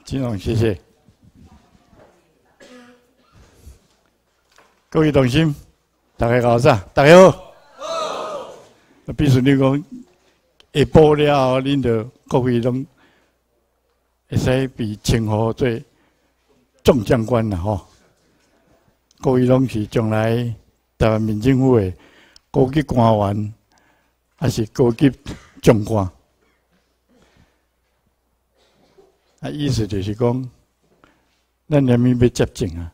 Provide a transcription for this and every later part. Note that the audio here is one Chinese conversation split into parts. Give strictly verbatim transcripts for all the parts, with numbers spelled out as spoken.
金荣，谢谢。各位同心，大家好啥？大家好。好。比如你讲下晡了后，恁着各位拢会使被称呼做总将官啦吼。各位拢是将来台湾民政府的高级官员，还是高级将官？啊，意思就是讲，咱人民要接政啊。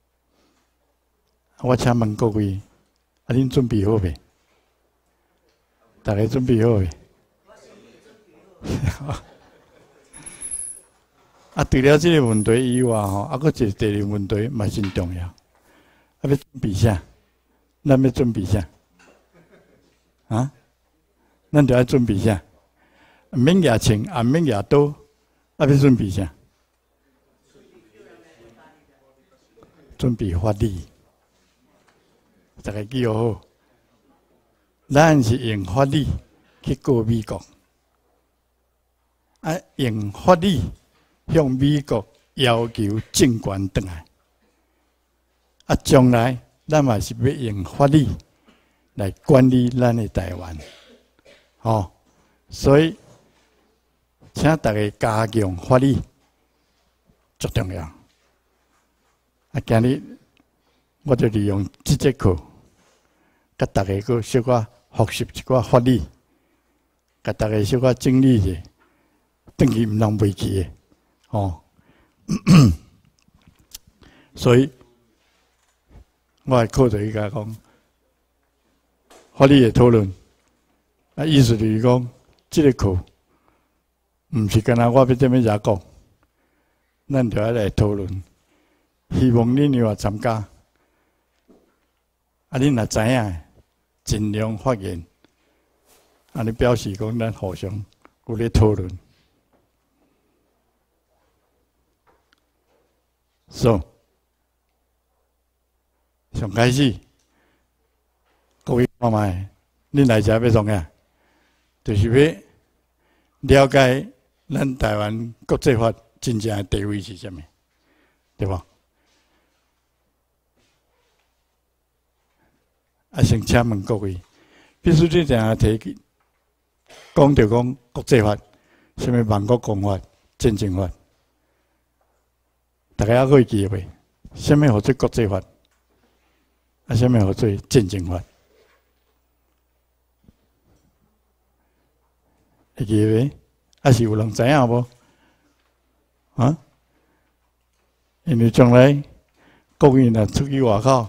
我请问各位，啊，恁准备好未？大家准备好未？啊，除了这个问题以外吼，啊，搁一个第二问题嘛真重要。啊，要准备啥？咱要准备啥？啊？咱就要准备啥？免举枪，也免举刀，啊，要准备啥？准备法律。大家记好，咱是用法律去告美国，啊，用法律向美国要求政权转来，啊，将来咱嘛是要用法律来管理咱的台湾，哦，所以请大家加强法律，最重要。啊，今日我就利用这节课。甲大家个小可学习一寡法律，甲大家小可整理者，等于毋通袂记诶，哦。所以，我系靠着伊甲讲法律诶讨论，啊，意思就是讲，即个课毋是干那我要踮咧遮讲，咱着要来讨论，希望恁有参加，啊，恁若知影。尽量发言，安尼表示讲咱互相有咧讨论。So， 上开始，各位看卖，恁来遮要创啥？就是要了解咱台湾国际法真正的地位是啥物，对吧？啊，先请问各位，必须你定下提起讲着讲国际法，什么万国公法、战争法，大家还会记袂？什么叫做国际法？啊，什么叫做战争法？会记袂？啊，是有人知影无？啊？因为将来国人若出去外口。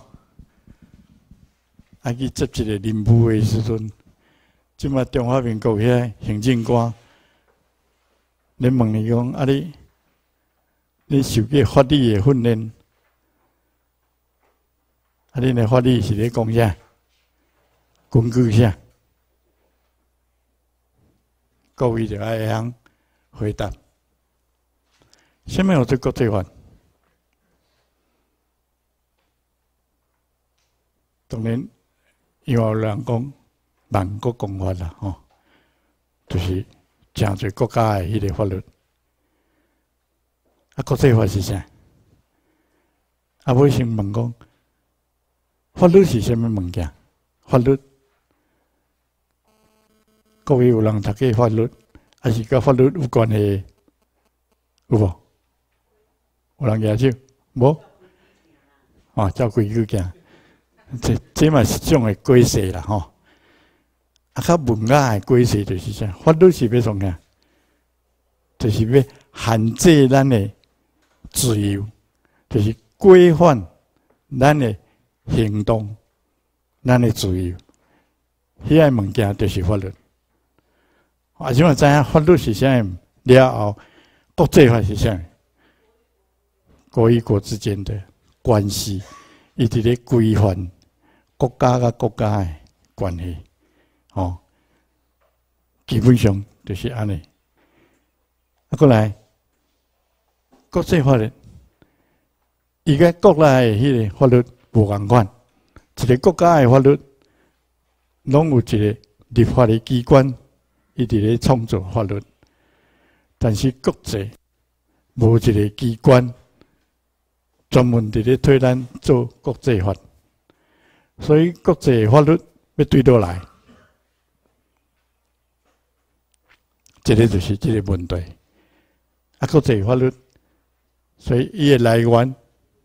啊，去接一个任务的时阵，即马中华民国遐行政官，你问伊讲啊你，你受过法律的训练，啊恁的法律是咧讲啥？根据啥？各位就爱晓回答。什么叫做国际法？当然。因为有人讲万国公法啦，吼，就是真侪国家的迄个法律。啊，国际法是啥？啊，我先问讲，法律是啥物物件？法律，各位有人读过法律，还是甲法律有关系？有无？有人举手？无？啊，照规矩行。这这嘛是种的规则啦，吼。啊，较文雅的规则就是啥？法律是要创啥？就是要限制咱的自由，就是规范咱的行动，咱的自由。迄个物件就是法律。啊，像我知影法律是啥了后，国际法是啥？国与国之间的关系，伊伫咧规范。国家甲国家的关系，哦，基本上就是安尼。啊，过来国际法律，伊甲国内的迄个法律无共款。一个国家的法律，拢有一个立法的机关，伊伫咧创造法律。但是国际无一个机关专门伫咧替咱做国际法，所以国际法律要对倒来，这个就是这个问题。啊，国际法律，所以伊的来源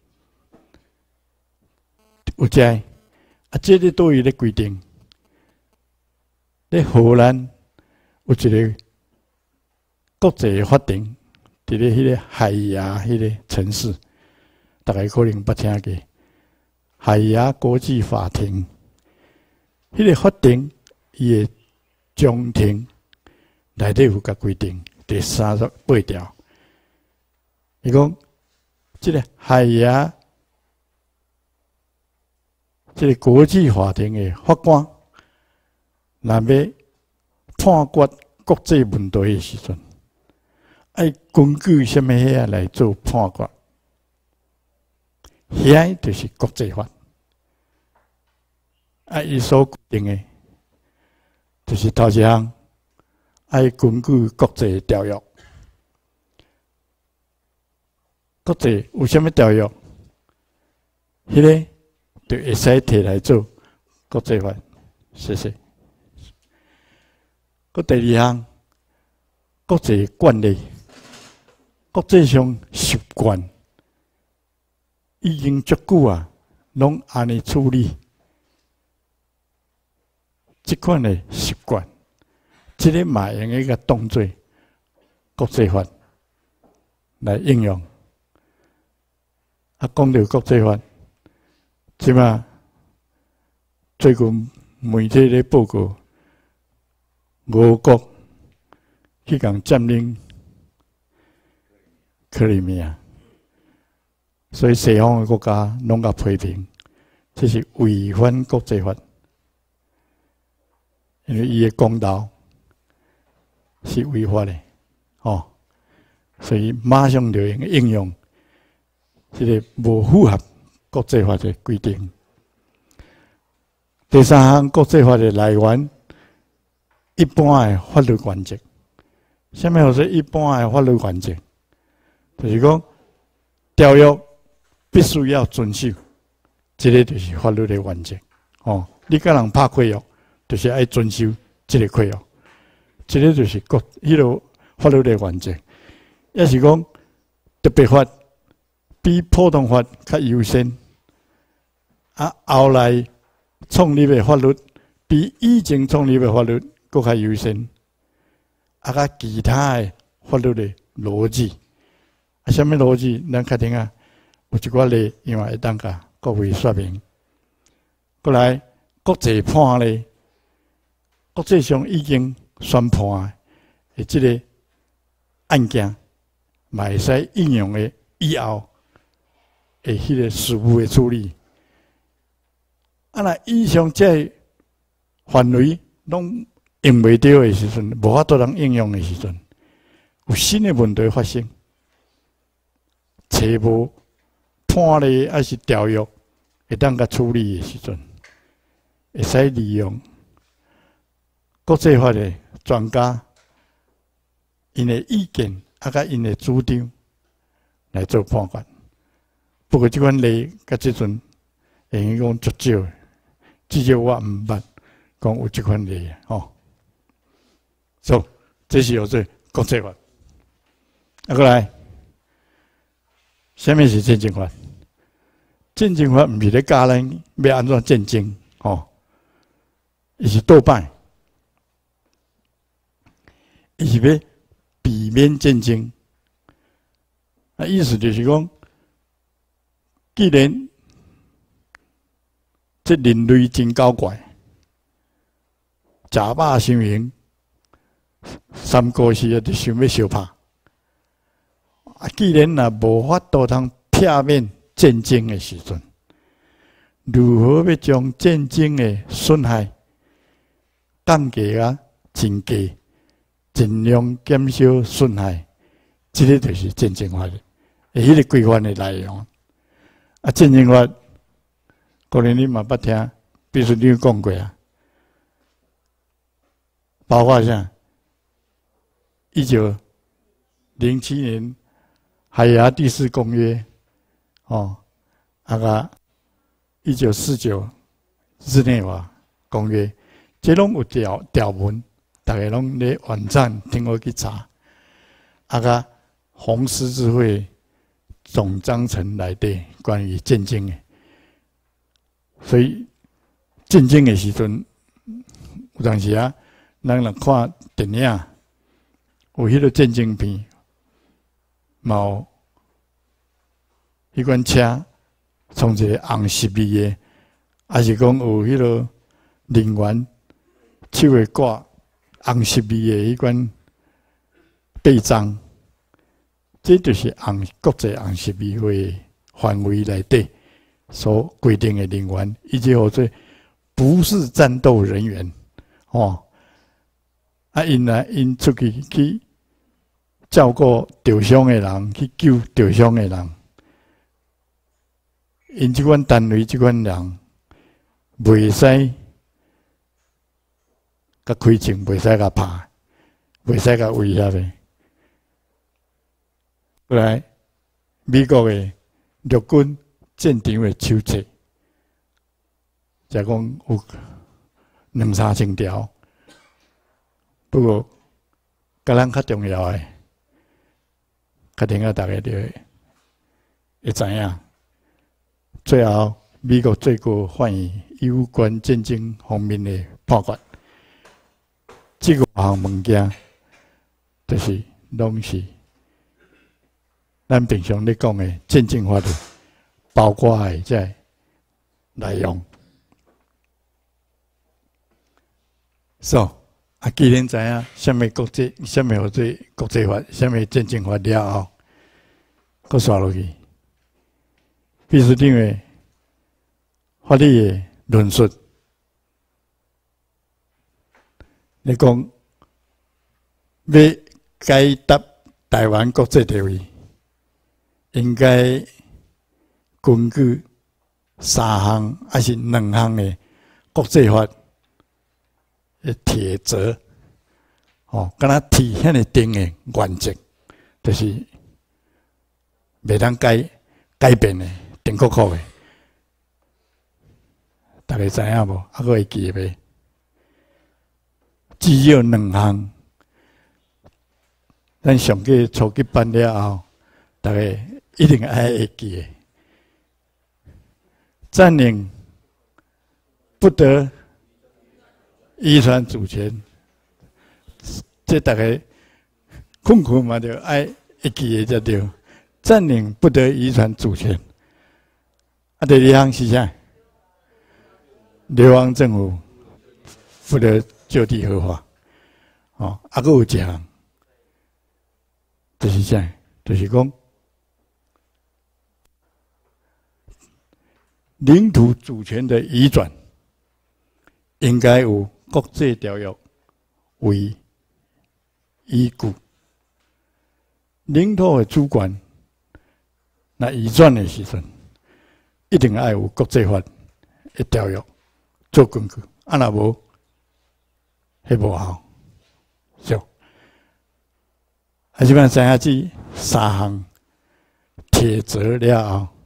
有在啊，这个对伊咧规定，咧荷兰有一个国际法庭。伫咧迄个海牙迄个城市，大家可能捌听过海牙国际法庭。迄个法庭伊的中庭内底有甲规定，第三十八条，伊讲即个海牙即个国际法庭的法官，若要判决国际问题的时阵，爱根据什么遐来做判决？遐就是国际法。啊，伊所规定的，就是头一项，爱根据国际条约。国际有什么条约？迄个就会使摕来做国际法。谢谢。佮第二项，国际惯例。国际上习惯已经足久啊，拢安尼处理。即款的习惯，即个嘛用一个当做国际法来应用。啊，讲到国际法，即嘛最近媒体咧报告，俄国去共占领克里米亚，所以西方的国家拢甲批评，这是违反国际法，因为伊的公道是违法的，哦，所以马上就用应用这个无符合国际法的规定。第三项，国际法的来源，一般的法律原则。什么叫做一般的法律原则？就是讲，条约必须要遵守，这个就是法律的原则。哦，你甲人拍契约，就是爱遵守这个契约，这个就是国迄个法律的原则。也是讲，特别法比普通法较优先，啊，后来创立的法律比以前创立的法律更较优先，啊，甲其他的法律的逻辑。啊，什么逻辑？咱确定啊，有一寡例，因为会当甲各位说明。过来，国际判例，国际上已经宣判的这个案件，嘛会使应用的以后的迄个事务的处理。啊，若以上这范围拢用袂到的时阵，无法度通应用的时阵，有新的问题发生。找无判例还是条约会当甲处理的时阵，会使利用国际法的专家因的意见啊，甲因的主张来做判决。不过即款例甲即阵会用讲足少，至少我毋捌讲有即款例吼。所以这是叫做国际法。啊，过来。什么是战争法？战争法毋是咧教咱要安怎战争，吼，伊是倒摆，伊是要避免战争。啊，意思就是讲，既然这人类真搞怪，食饱伤刑，三国时啊就想要相拍。啊，既然若无法度通避免战争的时阵，如何要将战争的损害降低啊、增加，尽量减少损害？这个就是战争法的，迄个规范的内容。啊，战争法可能你嘛捌听，比如你有讲过啊，包括啥？一九零七年。 海牙第四公约，哦，啊个一九四九日内瓦公约，这拢有条条文，大家拢咧网站听我去查。啊个红十字会总章程内底关于战争的，所以战争的时阵，有当时啊，咱若看电影，有迄个战争片。冇，迄款车从一个红十字的，还是讲有迄个人员手会挂红十字的迄款臂章，这就是红国际红十字会范围内底所规定的人员，以及或者不是战斗人员，哦，啊，因来因出去去。照顾受伤的人，去救受伤的人。因即款单位、即款人，袂使甲开枪，袂使甲拍，袂使甲威胁的。后来，美国的陆军战场的手册，就讲有两三千条，不过，甲咱较重要的。确定啊，大家就会知影。最后，美国最高法院有关战争方面的判决，这个项物件，就是拢是咱平常咧讲的战争法律，包括的这内容。So。啊，既然知影什么国际、什么或者国际法、什么战争法了后，搁刷落去，必须定的法律的论述，你讲要解答台湾国际地位，应该根据三项还是两项的国际法。铁则，哦，敢若铁遐尼定的原则，就是袂当改改变的，定国库的。大家知影无？啊，佫会记袂？只有两项，咱上过初级班了后，大家一定爱会记的。占领不得。遗传主权，这大概困困嘛就爱会记的才对。占领不得遗传主权。啊，第二项是啥？流亡政府不得就地合法。哦，啊，佫有一项，就是啥？就是讲领土主权的移转，应该有。国际条约为依据，领土的主权，那移转的时阵，一定要有国际法的条约做根据，啊，若无，迄无效。是，啊，即摆知影这三项铁则了后，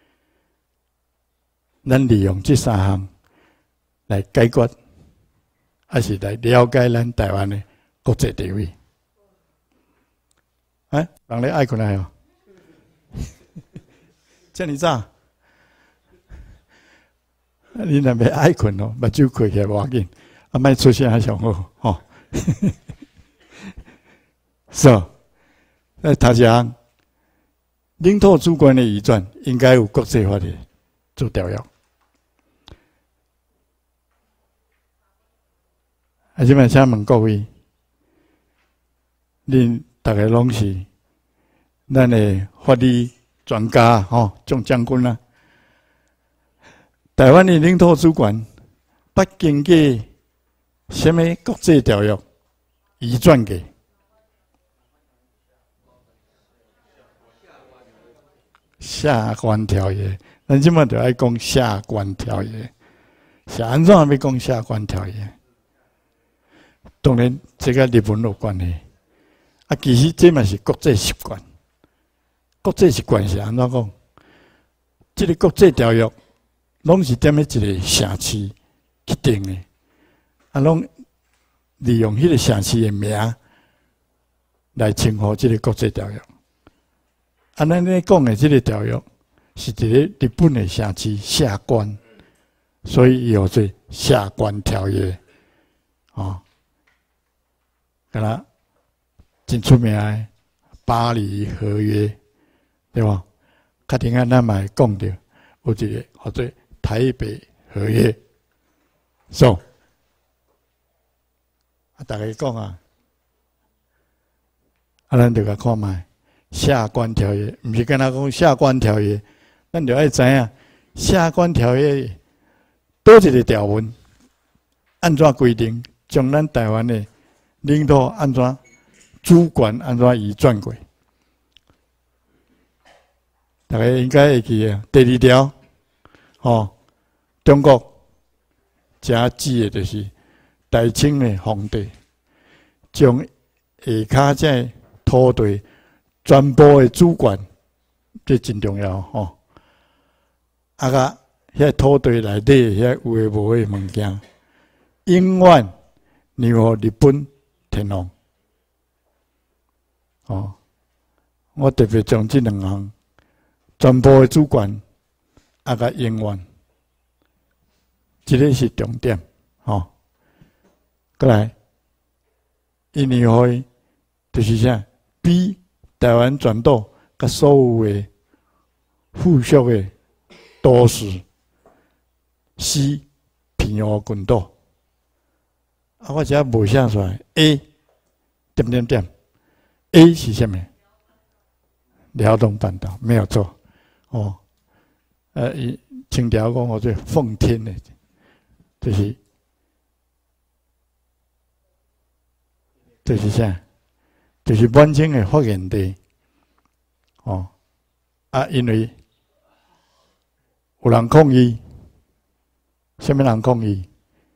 咱利用这三项来解决。还是来了解咱台湾的国际地位。哎，人咧爱困来哦，这么早？你若袂爱困哦，目睭开起来无要紧，啊，莫出声还上好吼。是哦，那头一项，领土主权的移转应该有国际法的做条约。啊！即摆请问各位，恁大家拢是咱的法律专家吼，总将军啊。台湾的领土主权不经过什么国际条约移转给？下关条约，咱即摆就爱讲下关条约，是安怎要讲下关条约？当然，这个日本有关系。啊，其实这嘛是国际习惯。 国际是关系安怎讲？这个国际条约，拢是踮咧一个城市去定的，啊，拢利用迄个城市的名来称呼这个国际条约。啊，咱咧讲的这个条约是一个日本的城市下关，所以有这下关条约，啊，敢若真出名的巴黎合约，对吧？较顶下咱嘛会讲到有一个或者台北合约，so，啊，大家讲啊，啊，咱就甲看卖下关条约，毋是干那讲下关条约，咱就爱知影下关条约倒一个条文，按怎规定，将咱台湾的领土按怎主权按怎移转过？大家应该会记啊。第二条，哦，中国正指的就是大清的皇帝，将下骹这土地全部的主权，这真重要吼。啊，甲遐土地内底遐有诶无诶物件，永远让互日本天皇。哦，我特别将这两项。全部的主权，啊个永远，这个是重点，吼、哦。过来，印尼会就是啥？比台湾全岛甲所有的附属的都市、西平湖群岛，啊，我遮无写出来 ，A 点点点 ，A 是什么？辽东半岛没有错。哦，呃，伊清朝讲我这奉天的，就是就是啥？就是满清的发源地。哦，啊，因为有人抗议，什么人抗议？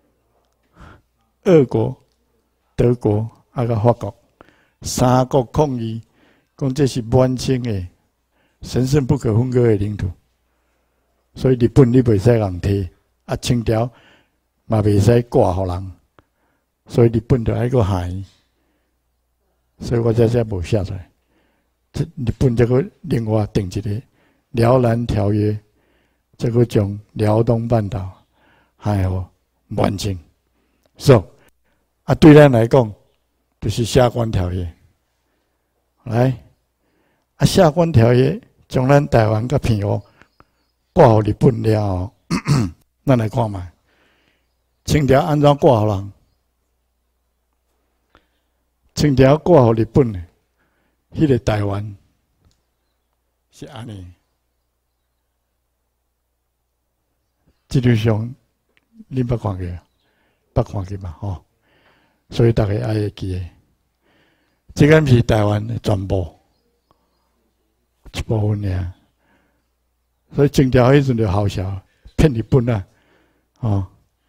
俄国、德国啊个法国三国抗议，讲这是满清的。神圣不可分割的领土，所以日本你袂使人摕，啊清朝嘛袂使挂互人，所以日本就爱个害，所以我这这无写出来。这日本这个另外定一个辽南条约，这个将辽东半岛还互满清，所、so, 啊对咱来讲就是下关条约，来啊下关条约。将咱台湾甲平湖挂互日本了后，咱来看卖，清朝安怎挂互人？清朝挂互日本的，迄个台湾是安尼。这张相你捌看过？捌看过嘛？吼，所以大家爱会记诶。这个是台湾的全部。一部分尔，所以清朝迄阵就好笑，骗日本啊，哦，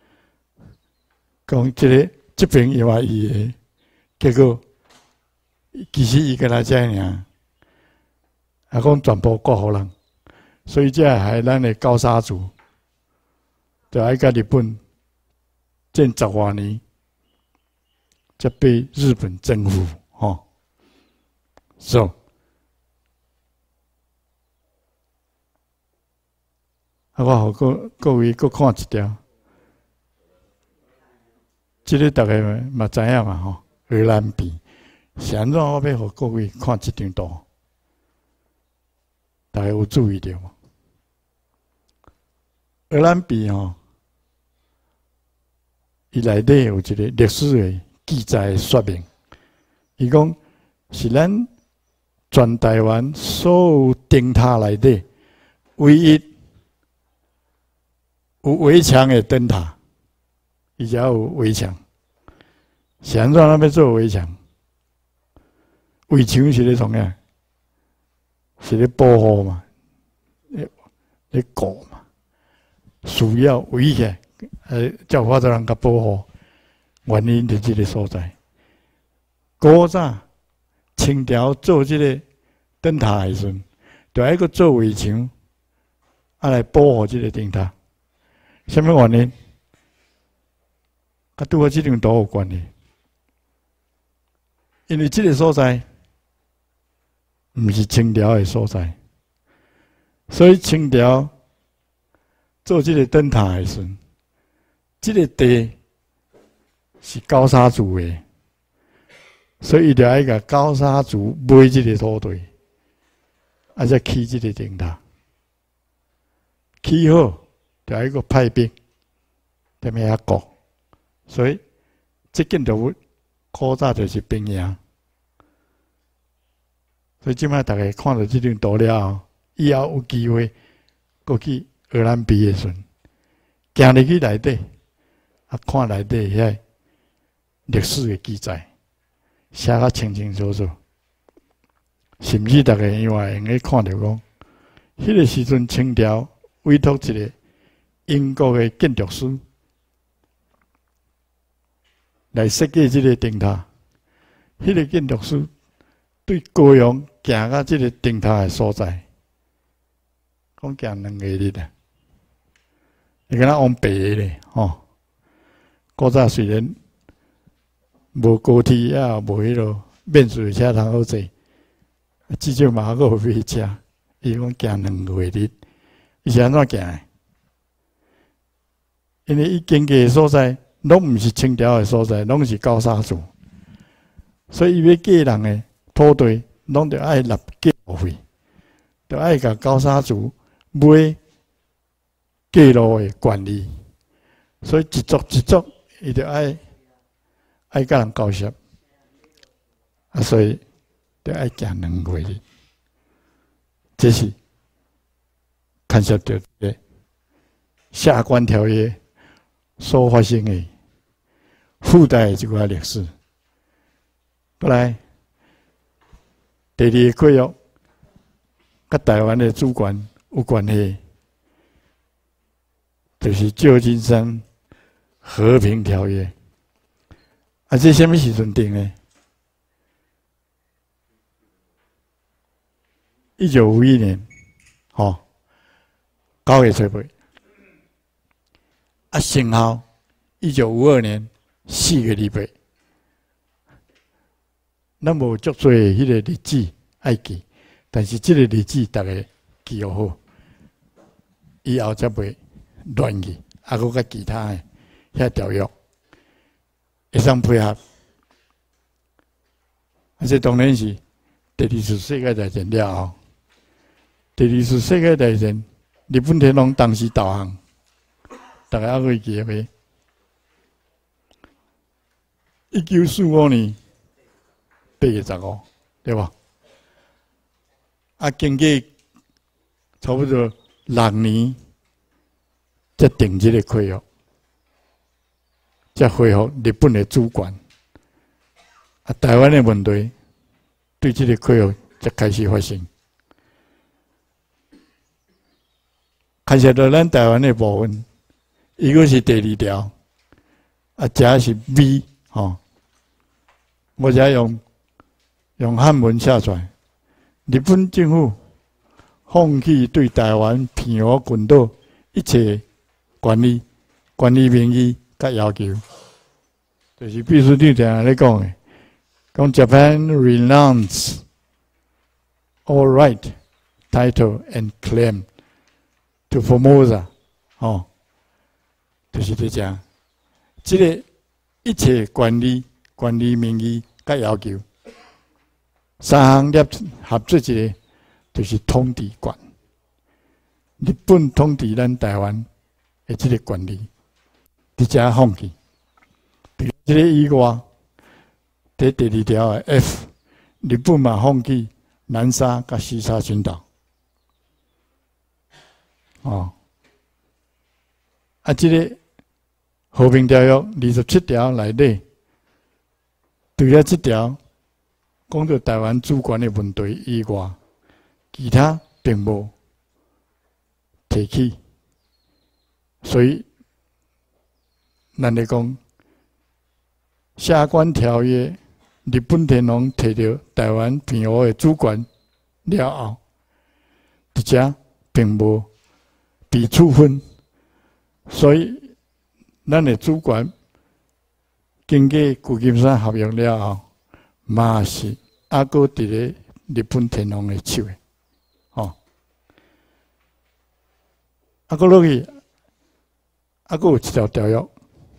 讲这个这边伊话伊的，结果其实伊跟他这样，啊讲全部挂互人，所以这害咱的高沙族，就爱甲日本战十外年，才被日本征服，吼，so。啊，我互各各位各看一条，这个大家嘛知影嘛吼，荷兰币。是安怎？我要互各位看这张图，大家有注意到无？荷兰币吼，伊内底有一个历史的记载的说明，伊讲是咱全台湾所有灯塔内底唯一。有围墙的灯塔，伊才有围墙。是安怎那要做围墙？围墙是咧创啥？是咧保护嘛，咧咧顾嘛，需要围起来，呃，叫法度人甲保护。原因就即个所在。古早清朝做即个灯塔的时阵， 就爱个做围墙，啊来保护这个灯塔。什么原因？甲拄好这张图有关系，因为这个所在毋是清朝的所在，所以清朝做这个灯塔的时阵，这个地是高沙族的，所以伊就爱甲高沙族买这个土地，啊再起这个灯塔，起好就爱个派兵，踮遐顾，所以这建筑物古早就是兵营。所以即摆大家看到这张图了后，以后有机会过去荷兰比的时阵，行入去内底，啊看内底遐历史的记载，写甲清清楚楚，甚至大家因为用咧看到讲，迄个时阵清朝委托一个英国的建筑师来设计这个灯塔，迄、那个建筑师对高阳行到这个灯塔的所在，讲行两个日啊，你敢若往北的咧，吼。古早虽然无高铁啊，无迄落免税车通好坐，至少嘛还佫有火车。伊讲行两个月日，伊是安怎行的？因为伊经过的所在，拢毋是清朝的所在，拢是高沙族，所以伊要嫁人的土地，拢着爱纳嫁路费，着爱甲高沙族买嫁路的权利，所以一族一族，伊着爱爱甲人交涉，啊，所以着爱行两个月日，这是牵涉到这个下关条约所发生的附带的一寡历史。过来，第二个规约，甲台湾的主权有关系，就是旧金山和平条约。啊，这什么时阵定呢？一九五一年，吼、哦，九月初八。啊，生效一九五二年四月二八。咱无足多迄个日子爱记，但是即个日子大家记好，以后才袂乱记，啊，佮甲其他的遐条约会相配合。啊，这当然是第二次世界大战了后，第二次世界大战，日本天皇当时投降，大家还会记袂？一九四五年。八月十五，对吧？啊，经过差不多六年，才定这个规约，才恢复日本的主权。啊，台湾的问题对这个规约才开始发生。牵涉到咱台湾的部分，一个是第二条，啊，这是 B 吼，我才用。用汉文写出来，日本政府放弃对台湾偏华群岛一切管理、管理名义甲要求，就是必须你定咧讲的，讲 Japan renounce all right, title and claim to Formosa， 哦，就是这讲，这个一切管理、管理名义甲要求。三项合作一个，就是统治权。日本统治咱台湾的这个权利，直接放弃。比如这个以外，第第二条的 F， 日本嘛放弃南沙甲西沙群岛。哦，啊，这个和平条约二十七条内底，除了这条。讲到台湾主权的问题以外，其他并无提起，所以咱来讲，下关条约，日本天皇摕到台湾偏华的主权了后， 伫遮并无被处分，所以咱的主管经过旧金山合约了后，嘛是还阁伫咧日本天皇的手诶，吼，啊，阁落去，啊，阁有一条条约，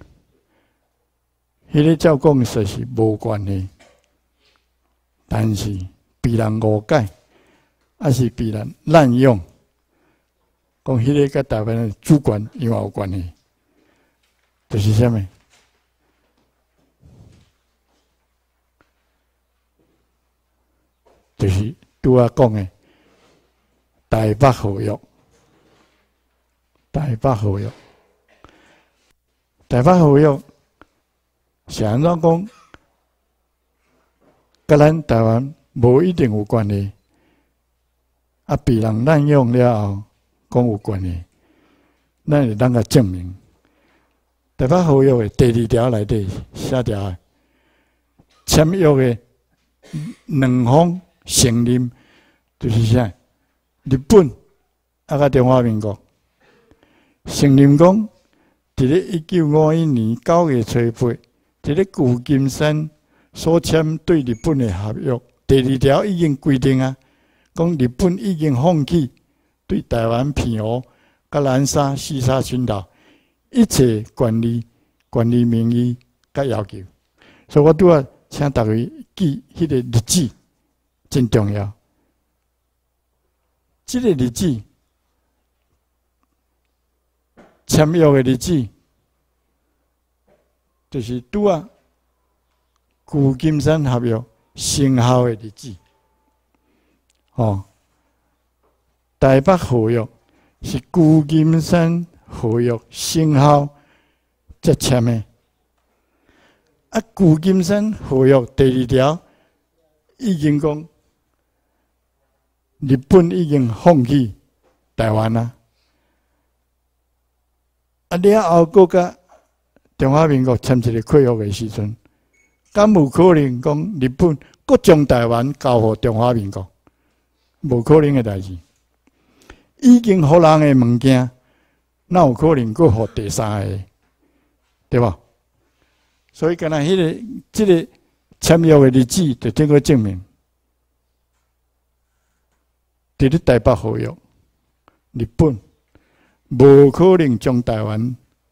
迄个照讲说是无关系，但是被人误解，还是被人滥用，讲迄个甲台湾的主管因为有关系，就是啥物？就是拄仔讲的台北合约，台北合约，台北合约是安怎讲？甲咱台湾无一定有关系，啊，被人滥用了后，讲有关系，咱会当甲证明。台北合约的第二条内底写条，签约的两方承认，就是啥？日本啊，甲中华民国承认讲，伫咧一九五一年九月初八，伫咧旧金山所签对日本的合约，第二条已经规定啊，讲日本已经放弃对台湾澎湖、甲南沙四沙群岛一切管理、管理名义甲要求。所以我拄仔请大家记迄个日子。真重要，这个日子签约的日子，就是拄啊旧金山合约生效的日子。哦，台北合约是旧金山合约生效才签的。啊，旧金山合约第二条已经讲。日本已经放弃台湾啦，啊了后，国甲中华民国签一个契约的时阵，敢有可能讲日本搁将台湾交予中华民国？无可能的代志。已经互人的物件，哪有可能搁互第三个？对吧？所以，敢若迄个即、这个签约的日子，就这个证明。伫咧台北合约，日本无可能将台湾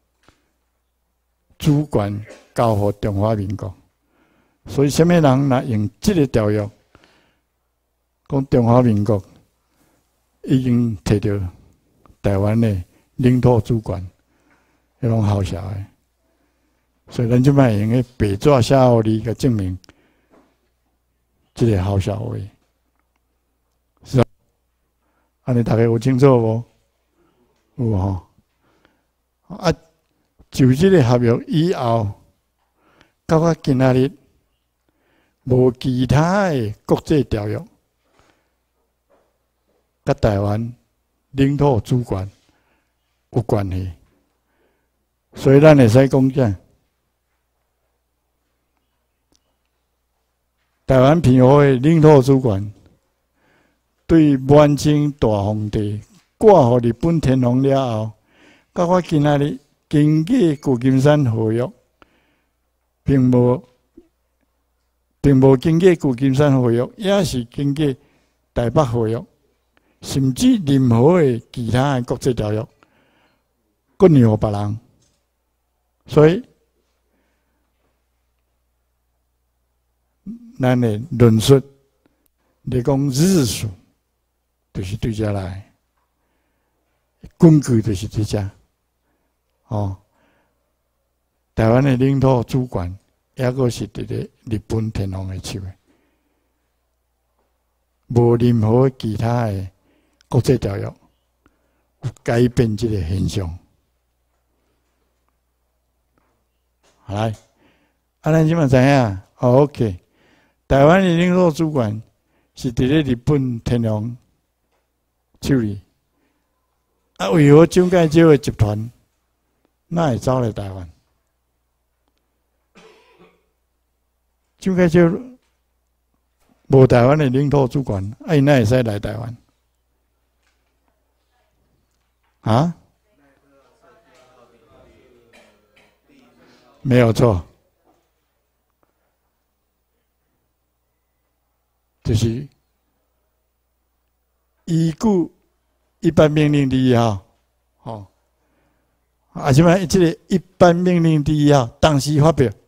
主权交予中华民国，所以什么人若用这个条约，讲中华民国已经摕到台湾的领土主权，迄拢好笑的。所以咱即摆用个白纸写互你，甲证明这个好笑话。安尼大家有清楚无？有吼。啊，就这个合约以后，到我今仔日，无其他的国际条约，甲台湾领土主权有关系。所以咱会使讲啥？台湾澎湖的领土主权。对满清大皇帝挂予日本天皇了后，到我今仔日经过旧金山合约，并无并无经过旧金山合约，也是经过台北合约，甚至任何的其他的国际条约，搁让予别人。所以，咱的论述来讲日数。就是对遮来，根据就是对遮，哦，台湾的领土主权，抑个是伫咧日本天皇的手诶，无任何其他的国际条约有改变这个现象。好来，啊，咱即马知影，哦 ，OK， 台湾的领土主权是伫咧日本天皇。手里啊，为何蒋介石的集团哪会走来台湾？蒋介石无台湾的领土主权，啊，伊哪会使来台湾？ 啊？没有错，就是依据一般命令第一号，吼，啊，什么？这个一般命令第一号当时发表，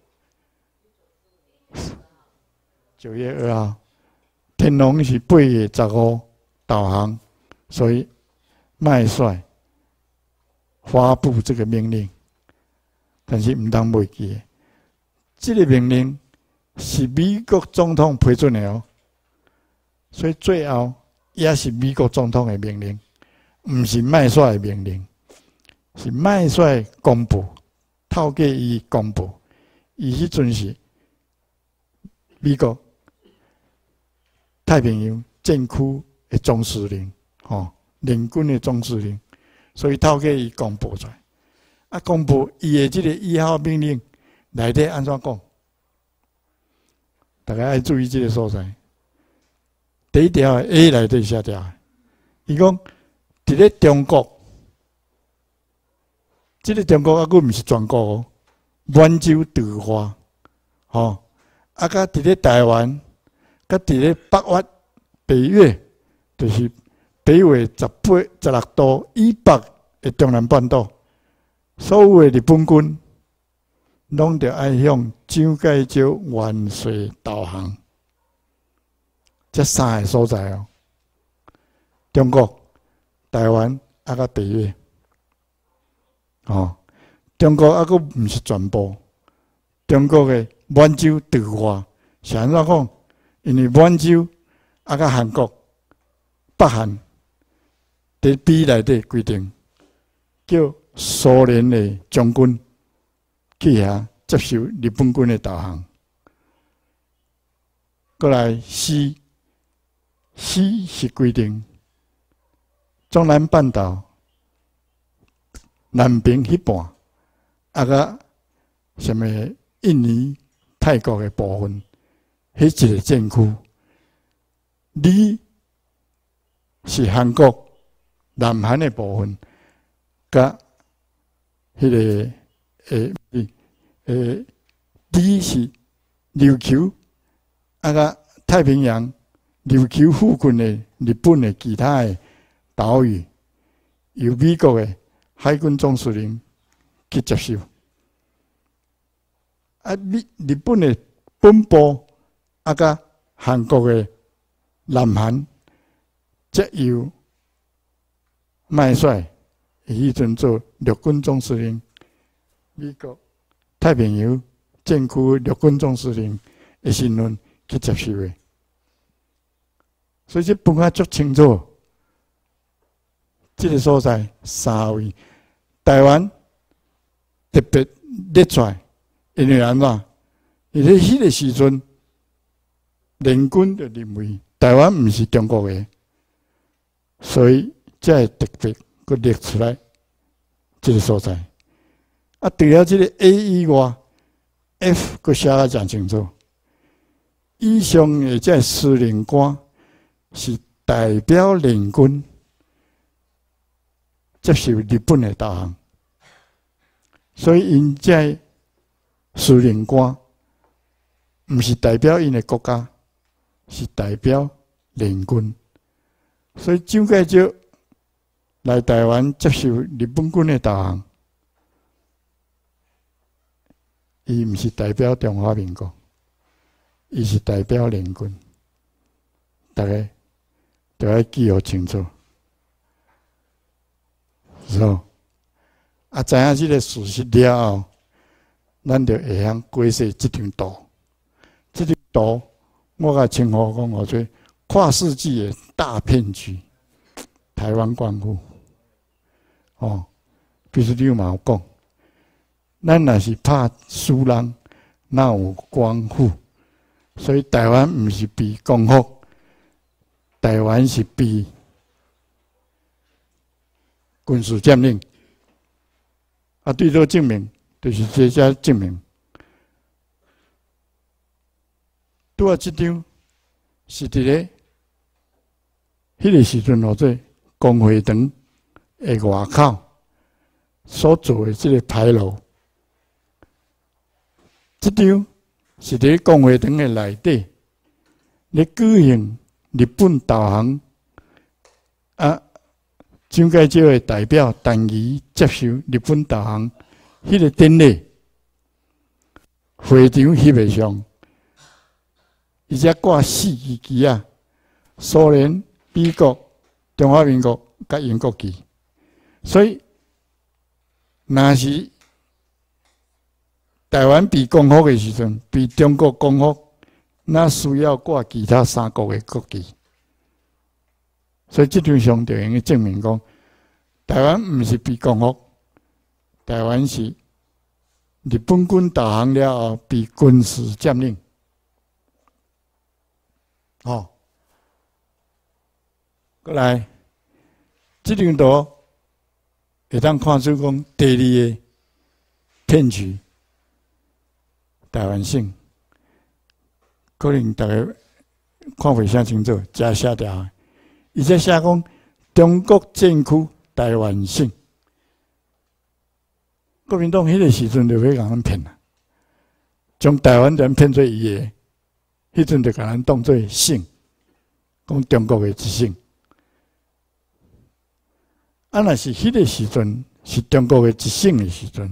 九月二号，天龙是八月十五导航，所以麦帅发布这个命令。但是唔当袂记的，这个命令是美国总统批准的哦，所以最后也是美国总统的命令，唔是麦帅的命令，是麦帅公布，透过伊公布，伊迄阵是美国太平洋战区的总司令，吼，联军的总司令，所以透过伊公布出来。啊，公布伊的这个一号命令内底安怎讲？大家要注意这个所在。第一条 A 内底写条，伊讲伫咧中国，这个中国啊，佫毋是全国哦，满洲度化，吼，啊，甲伫咧台湾，甲伫咧北越、北越，就是北纬十八、十六度以北的中南半岛。所有的日本军，拢着爱向蒋介石元帅导航。这三个所在哦，中国、台湾啊，甲北越，哦，中国啊，佫毋是全部。中国的满洲度化是安怎讲？因为满洲啊，甲韩国、北韩伫比内底规定，叫苏联的将军去遐接受日本军的导航。过来西西是规定中南半岛南边迄半，啊个什么印尼、泰国的部分，迄一个战区。你是韩国南韩的部分，甲迄、那个诶诶，你是琉球啊个太平洋琉球附近的日本的其他的岛屿，由美国的海军总司令去接受。啊，日日本的本部啊，甲韩国的南韩，则由麦帅。迄阵做陆军总司令，美国太平洋战区陆军总司令的身份去接受的，所以这分啊足清楚。这个所在三位，台湾特别列出来，因为安怎？因为迄个时阵，联军就认为台湾毋是中国的，所以才会特别。佮列出来，这个所在。啊，除了这个 A 以外 ，F 佮写得真清楚。以上的这司令官是代表联军接受日本的导航，所以因这司令官毋是代表因的国家，是代表联军。所以蒋介石来台湾接受日本军的导航，伊毋是代表中华民国，伊是代表联军。大家都要记好清楚，是哦。啊，知影这个事实了后，咱就会晓解释这张图。这张图我甲称呼讲，我做跨世纪的大骗局，台湾光复。哦，比如你嘛有讲，咱若是怕输人，哪有光复？所以台湾毋是被光复，台湾是被军事占领。啊，对这证明，就是这些证明。拄啊，这张是伫咧迄个时阵，或者公会堂的外口所做的这个牌楼，这张是伫讲话堂的内底，咧举行日本导航啊，蒋介石的代表陈仪接受日本导航迄个典礼，会场翕的上，伊只挂四支旗啊，苏联、美国、中华民国甲英国旗，所以若是台湾被攻复的时阵，被中国攻复，那需要挂其他三国的国旗。所以这张相就用去证明讲，台湾毋是被攻复，台湾是日本军导航了后被军事占领。哦，过来，这张图会当看出讲第二个骗局。台湾省可能大家看袂啥清楚，加写条，伊则写讲中国政区台湾省。国民党迄个时阵就要甲咱骗啦，将台湾人骗做伊个，迄阵就甲咱当做省，讲中国的一省。啊，若是迄个时阵是中国的一省的时阵。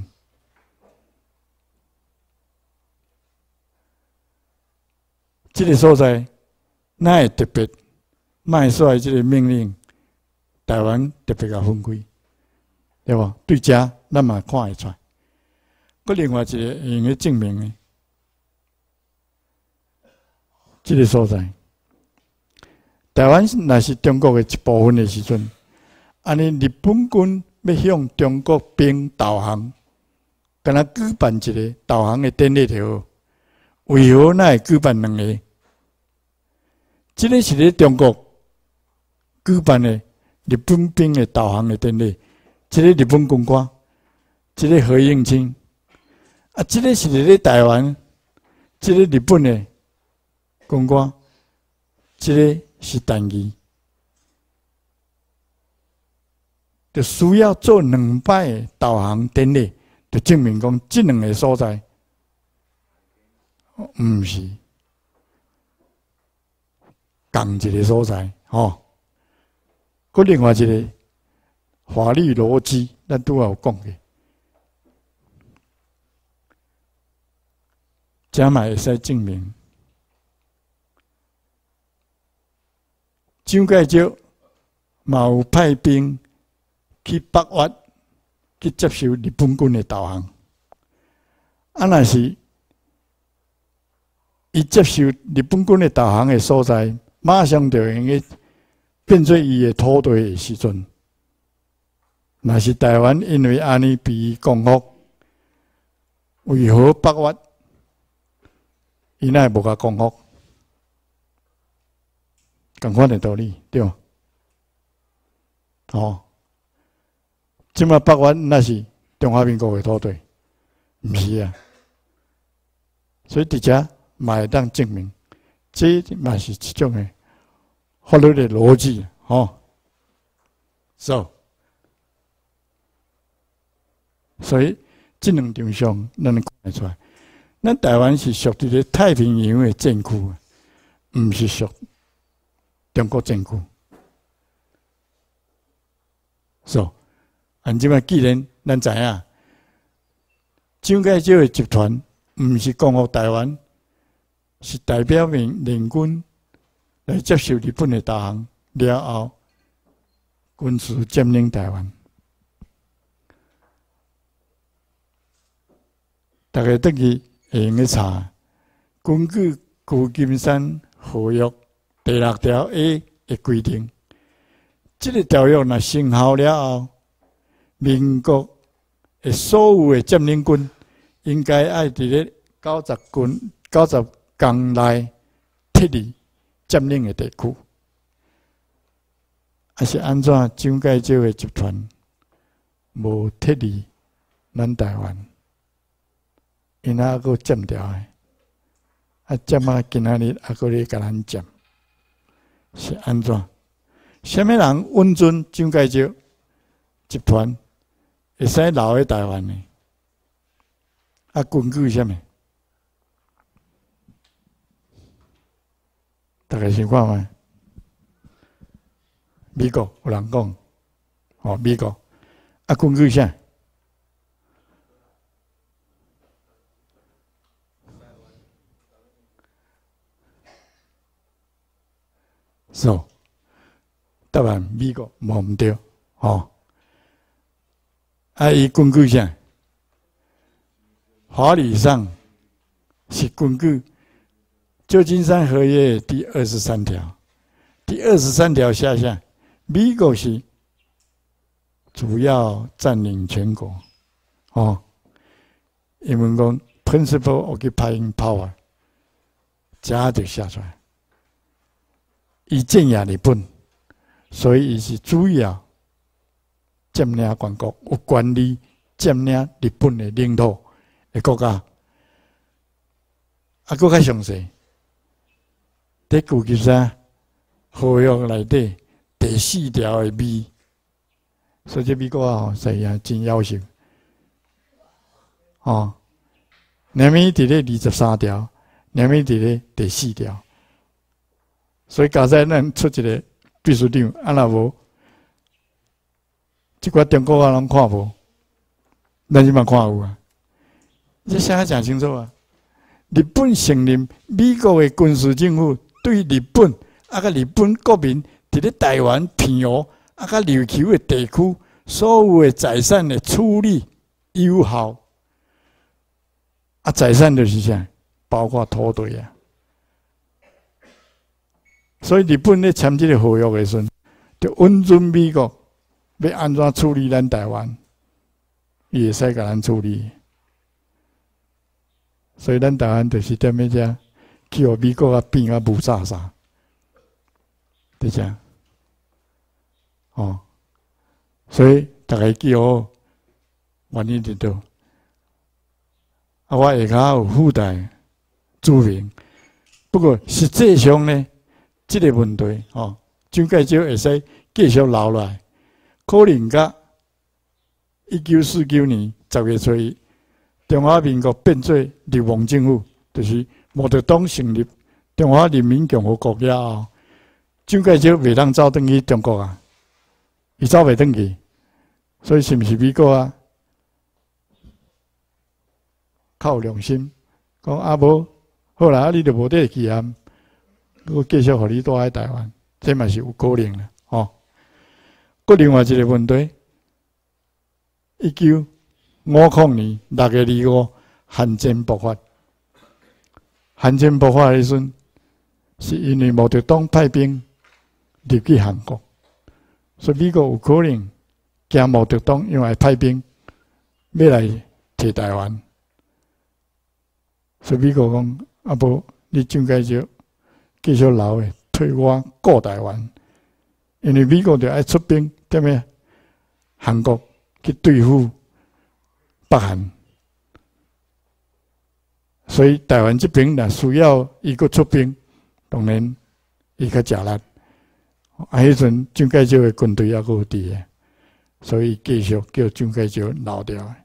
这个所在，哪会特别卖出来？这个命令，台湾特别甲分开，对无？对遮咱嘛看会出来。佮另外一个用去证明的，这个所在，台湾若是中国的一部分的时阵，安尼日本军要向中国兵导航，敢若举办一个导航的典礼就好，为何哪会举办两个？这个是咧中国举办的日本兵的导航的典礼，这个日本军官，这个何应钦，啊，这个是咧台湾，这个日本的军官，这个是陈仪，就需要做两摆的导航典礼，就证明讲这两个所在，毋是。同一个所在，吼。佮另外一个法律逻辑，咱拄有讲嘅，这嘛会使证明，蒋介石嘛有派兵去北越去接受日本军的导航，啊，若是伊接受日本军的导航的所在。马上就用去变做伊的土地的时阵，若是台湾因为安尼被伊攻复，为何北越伊奈无甲攻复？同款的道理，对吗？哦，即马北越那是中华民国的土地，毋是啊。所以伫遮嘛会当证明，这嘛是一种的。法律的逻辑，吼 ，so， 所以这两张相咱能看得出来，咱台湾是属于咧太平洋的政区，毋是属中国政区。so， 按即摆既然咱知影，蒋介石的集团毋是攻复台湾，是代表民联军。来接受日本的导航了后，军事占领台湾。大家登去会用去查，根据《旧金山合约》第六条 A 的规定，这个条约若生效了后，民国的所有的占领军应该爱伫咧九十军九十天内撤离。占领的地区，还是安怎？蒋介石的集团无撤离咱台湾，因还阁占掉的，啊占啊！今仔日还阁咧甲咱占，是安怎？什么人稳准蒋介石集团会使留喺台湾呢？啊，根据什么？大家想看卖？美国有人讲，哦，美国啊，根据啥？是，答案美国无毋对，吼。啊，伊根据啥？法理上是根据旧金山合约第二十三条。第二十三条下下，美国是主要占领全国，哦。英文讲 principal occupying power， 这就写出来。伊镇压日本，所以伊是主要占领全国，有管理占领日本的领土的国家。啊，搁较详细，在旧金山合约内底第四条的美，所以这美国啊，实在真优秀。哦，两米伫咧二十三条，两米伫咧第四条。所以加在咱出一个秘书长，啊若无，即寡中国啊拢看无，咱即嘛看有啊。这写得真清楚啊！日本承认美国的军事政府对日本啊，甲日本国民伫咧台湾平湖啊，甲琉球的地区所有的财产的处理有效。啊，财产就是啥？包括土地啊。所以日本咧签这个合约的时阵，就温准美国要安怎处理咱台湾，伊会使甲咱处理。所以咱台湾就是踮咧遮，去互美国啊变啊无啥啥，对遮。哦，所以大家记好，原因伫倒。啊，我下骹有附带注明，不过实际上呢。这个问题，哦，蒋介石会使继续留落来，可能甲一九四九年十月初一，中华民国变做日王政府，就是毛泽东成立中华人民共和国了后，蒋介石袂当走转去中国啊，伊走袂转去，所以是毋是美国啊？较有良心，讲啊无好啦，你就无得去啊。我继续互你住喺台湾，这嘛是有可能的哦。搁另外一个问题，一九五零年六月二五，韩战爆发。韩战爆发的时阵，是因为毛泽东派兵入去韩国，所以美国有可能惊毛泽东因为派兵要来摕台湾，所以美国讲啊无，你蒋介石。继续留诶，退我顾台湾，因为美国就爱出兵，踮咩？韩国去对付北韩，所以台湾这边若需要伊个出兵，当然伊较食力。啊，迄阵蒋介石诶军队还佫有伫诶，所以继续叫蒋介石留掉诶，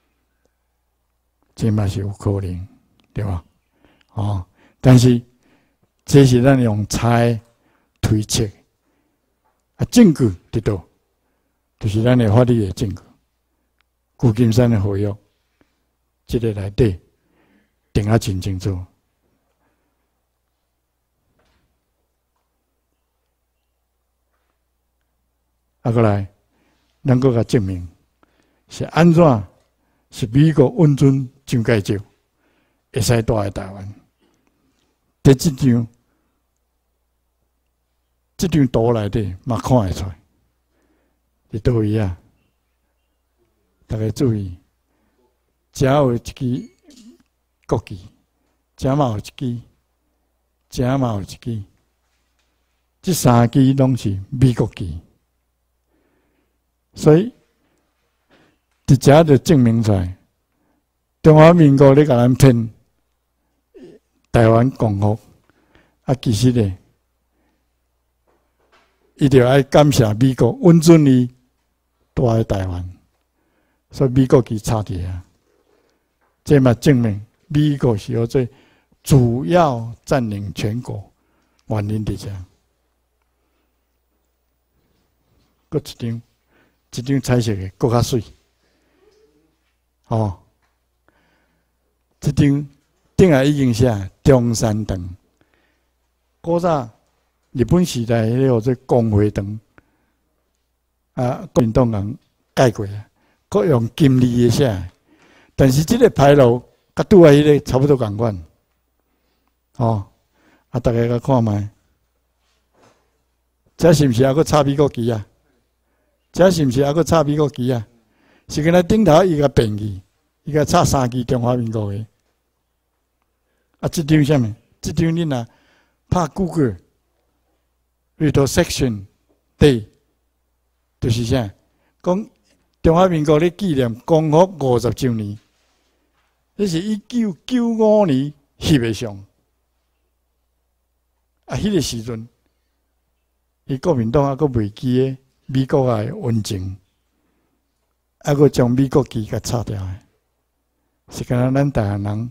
这嘛是有可能，对吧？哦，但是。这是咱用猜推测，啊，证据伫倒，就是咱的法律的证据。旧金山的合约，这个内底定啊真清楚。啊，过来，咱搁甲证明是安怎？是美国温准蒋介石会使住在台湾。在这张这张图内底，嘛看会出来，伫倒位啊？大家注意，遮有一支国旗，遮嘛有一支，遮嘛有一支，这三支拢是美国旗，所以伫遮就证明出来，中华民国咧甲咱骗。台湾共和啊，其实咧，伊就爱感谢美国温准伊住喺台湾，所以美国佢差啲啊，这嘛证明美国是有最主要占领全国原因伫遮。搁一张，一张彩色的，搁较水。哦，这张顶下已经写中山堂。古早日本时代迄个做光辉堂，啊，国民党人改过啊，搁用金字的写。但是这个牌楼甲拄下迄个差不多共款。哦，啊，大家甲看卖，这是毋是还佫插美国旗啊？这是毋是还佫插美国旗啊？是敢若顶头伊甲变去，伊甲插三支中华民国的。啊，这张啥物？这张恁若拍 Google， 里头 section day， 就是啥？讲中华民国咧纪念光复五十周年，这是一九九五年翕的相。啊，迄个时阵，伊国民党还佫未记诶美国诶温情，还佫将美国旗甲拆掉诶，是敢若咱台湾人，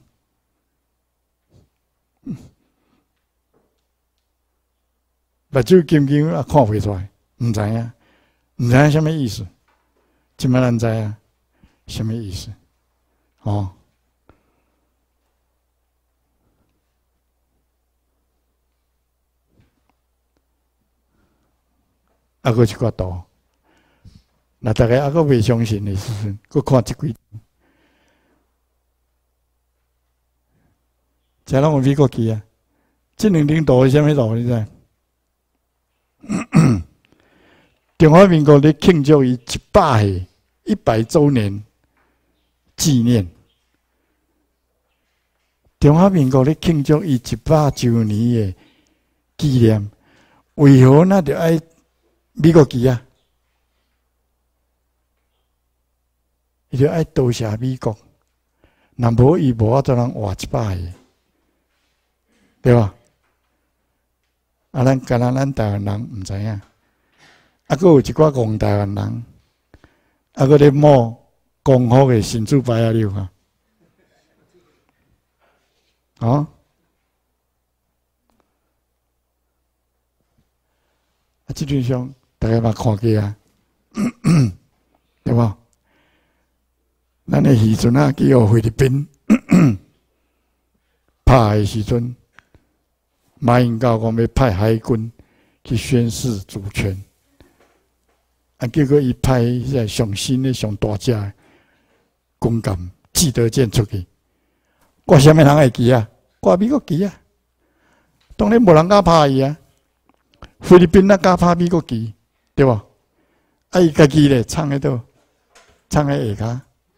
目睭金金也看袂出来，毋知影，毋知影啥物意思。即摆咱知影啥物意思？哦。啊，佫一寡图，那大家啊，佫未相信的时阵，佫看即几张，这拢有美国旗啊！这两张图是啥物图？你知？中华民国咧庆祝伊一百岁、一百周年纪念。中华民国咧庆祝伊一百周年的纪念，为何那着爱？美国旗啊，伊就爱多谢美国，若无伊无法度通活一百个，对吧？啊，咱敢若咱台湾人毋知影，啊，佫有一寡戆台湾人，啊，佫咧摸光复的神主牌啊，你有看？哦，啊，即张相。大家嘛看过啊，对无？咱的渔船啊，去互菲律宾拍的时阵，马英九讲要派海军去宣示主权，啊，结果伊派迄个上新的、上大只的军舰记得舰出去，挂啥物人的旗啊？挂美国旗啊！当然无人敢拍伊啊，菲律宾哪敢拍美国旗？对吧？啊，伊家己咧藏喺度，藏喺下骹，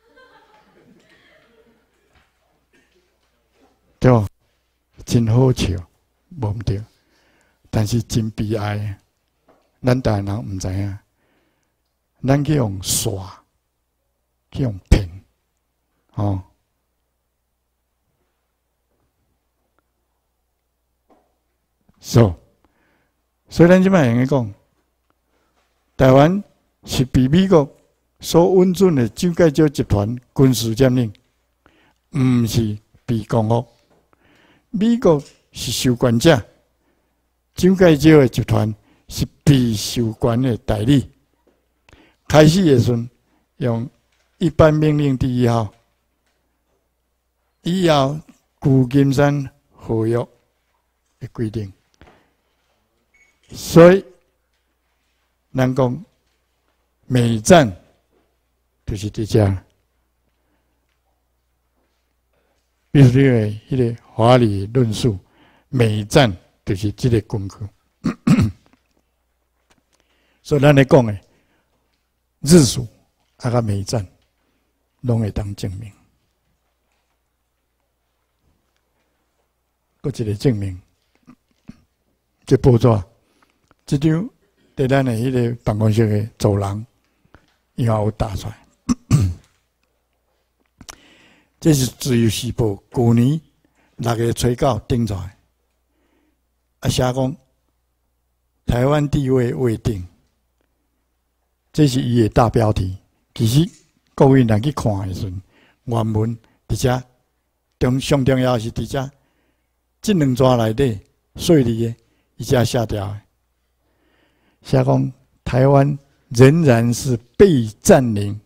对吧？真好笑，无毋对，但是真悲哀。咱台湾人毋知影，咱去用耍，去用骗，哦。So， 所以咱即摆用个讲。台湾是被美国所稳准的蒋介石集团军事占领，毋是被光复。美国是收权者，蒋介石的集团是被收权的代理。开始的时阵用一般命令第一号，以后旧金山合约的规定，所以。咱讲美战就是伫遮，比如你个迄个华理论述，美战就是即个根据。所以咱咧讲诶，日属啊甲美战，拢会当证明。搁一个证明，这报纸，这张。在咱的迄个办公室的走廊，以后有打出来。这是自由时报去年六月初九登出来，啊写讲台湾地位未定， 这是伊的大标题。其实各位若去看的时阵，原文伫遮重上重要是伫遮，这两章内底细腻的，伊遮写掉的，写讲台湾仍然是被占领。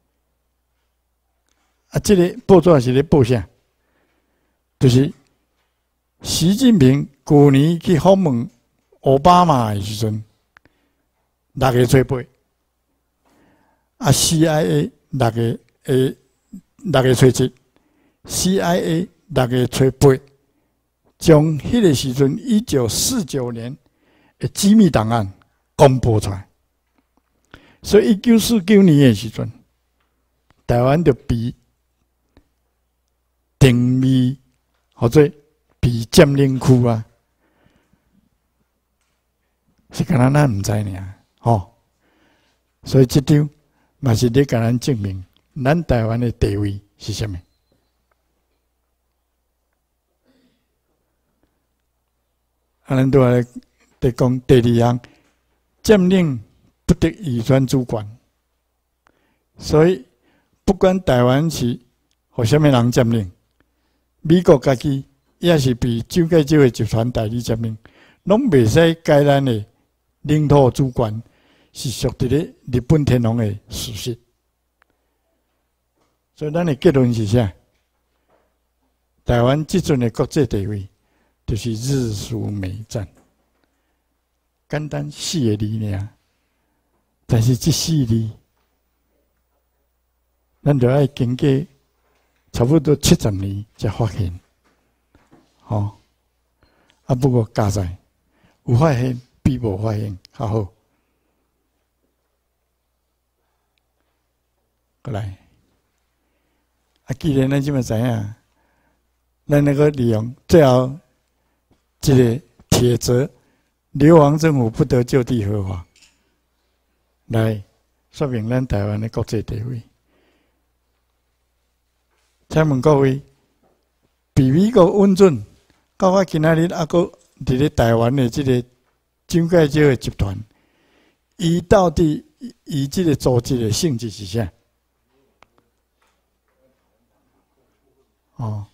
啊，这个报纸是咧报啥？就是习近平去年去访问奥巴马的时阵，六月初八，啊 C I A 六月诶六月初七 ，C I A 六月初八，将迄个时阵一九四九年的机密档案公布出来。所以一九四九年的时阵，台湾就被定义或者被占领区啊，是敢若咱毋知尔，吼。所以这张嘛是咧甲咱证明，咱台湾的地位是啥物。啊，咱拄来在讲第二项，占领不得移转主权。所以不管台湾是互啥物人占领，美国家己也是被蒋介石的集团代理占领，拢袂使改咱的领土主权是属于咧日本天皇的事实。所以咱的结论是啥？台湾即阵的国际地位，就是日苏美战，简单四个字尔。但是这四字，咱就要经过差不多七十年才发现。吼、哦，啊不过加在有发现比无发现较好。过来，啊，既然咱即么知影，咱那个利用最后一个铁则，流亡政府不得就地合法，来说明咱台湾的国际地位。请问各位，比美国稳准，到我今仔日还阁伫咧台湾的这个蒋介石的集团，伊到底伊这个组织的性质是啥？哦，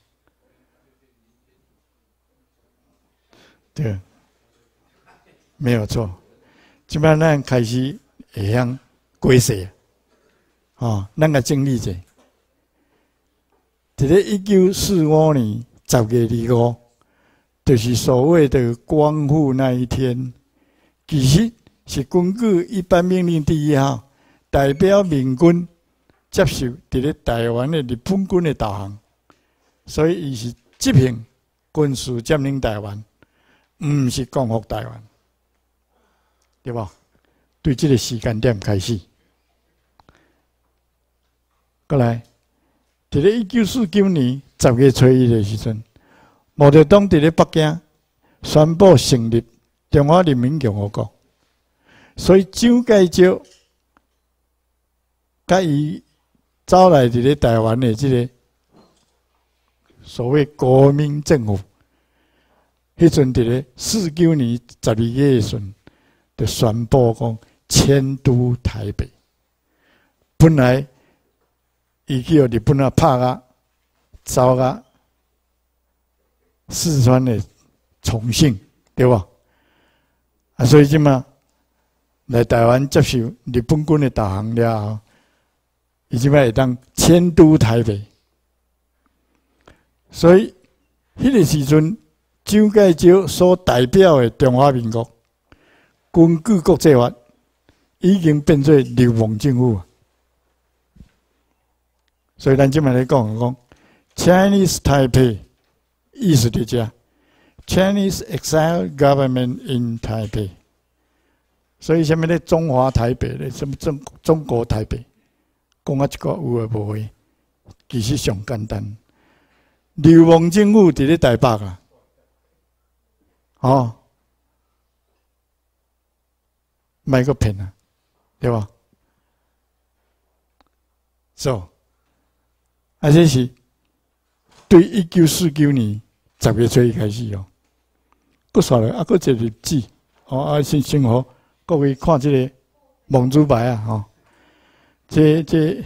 对，没有错。即摆咱开始会晓解释，哦，咱个整理者。伫咧一九四五年十月二五，就是所谓的光复那一天，其实是根据一般命令第一号，代表民军接受伫咧台湾的日本军的导航，所以伊是执行军事占领台湾，毋是光复台湾，对无？对这个时间点开始，过来。伫咧一九四九年十月初一的时阵，毛泽东伫咧北京宣布成立中华人民共和国，所以蒋介石甲伊走来伫咧台湾的这个所谓国民政府，迄阵伫咧四九年十二月的时阵，就宣布讲迁都台北，本来。伊去互日本啊拍啊，走啊，四川的重庆，对吧？啊，所以即嘛来台湾接受日本军的导航了后，伊即摆会当迁都台北。所以迄个时阵，蒋介石所代表的中华民国，根据国际法，已经变做流亡政府。所以咱即摆咧讲讲 Chinese Taipei 意思伫遮 ，Chinese Exile Government in Taipei。所以什么咧中华台北咧，什么中中国台北，讲啊一个有诶无诶，其实上简单。流亡政府伫咧台北啊，哦，卖个骗啊，对吧？so 啊，这是对一九四九年十月初一开始哦。搁刷了，啊，搁一个日子，哦，啊，先先好各位看这个蒙主牌啊，吼、哦，这这